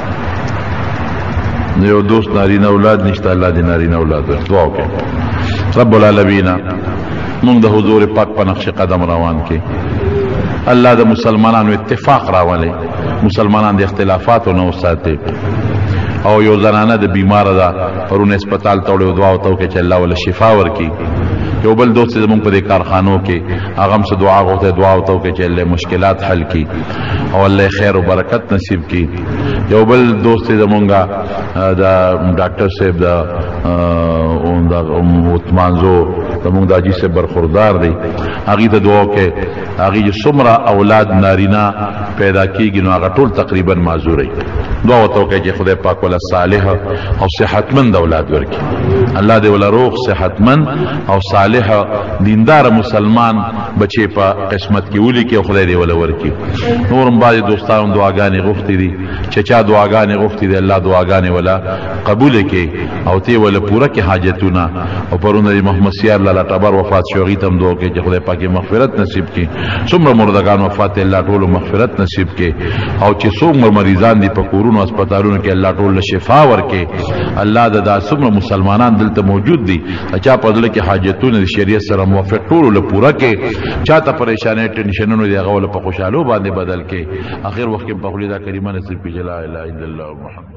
یو دوست نارینه اولاد نشته الله دې نارینه اولاد دعا وکړي. رب العالمین مونږ د حضور پاک په نقش قدم روان کې الله د مسلمانانو اتفاق راولي مسلمانان د اختلافاتو نه وساتي. او یو زنانه د بیمار ده پرون هسپتال ته وړو دعا وته کې چې الله ول شفا ورکړي. یو بل دوست زمونږ په دې کارخانو کې هغه هم څه دعا غوښته دعا وته کې چې الله مشکلات حل کړي او الله خیر او برکت نصیب کړي. یو بل دوست زمونږ د ډاکټر صاحب د عثمانزو زمونږ د حاجي صاحب برخوردار دی هغې ته دعا وکړئ هغې چې څومره اولاد نارینه پیدا کېږي نو هغه ټول تقریبا معذوري. دعا ورته وکړئ چې خدای پاک وله صالح او صحتمند اولاد ورکړي. الله دې وله روغ صحتمند او صالح دیندار مسلمان بچې په قسمت کې ولیکي او خدای دې وله ورکړي. نور هم بعضې دوستانو دعاګانې غوښتې دي چې چا دعاګانې غوښتې دي الله دعاګانې وله قبوله کړي او ته وله پوره کړي حاجتونه. او پرون د محمد سیار لالا ټبر وفات شو هغې ته هم دعا وکړئ چې خدای پاک مغفرت نصیب کړي. څومره مردگان وفات الله ټولو مغفرت نصیب کړي او چې څومره مریضان دي په کورونو هسپتالونو کې الله ټول له شفا ورکړي. الله دا څومره مسلمانان دلته موجود دي چا په زړه کې حاجتونه د شریعت سره موافق ټولو له پوره کړي. چاته پریشانۍ ټینشنونو دي هغه له په خوشحالو باندې بدل کړي. اخر وخت کې په خپل دا کریمه نصیب کړي. لا اله الا الله محمد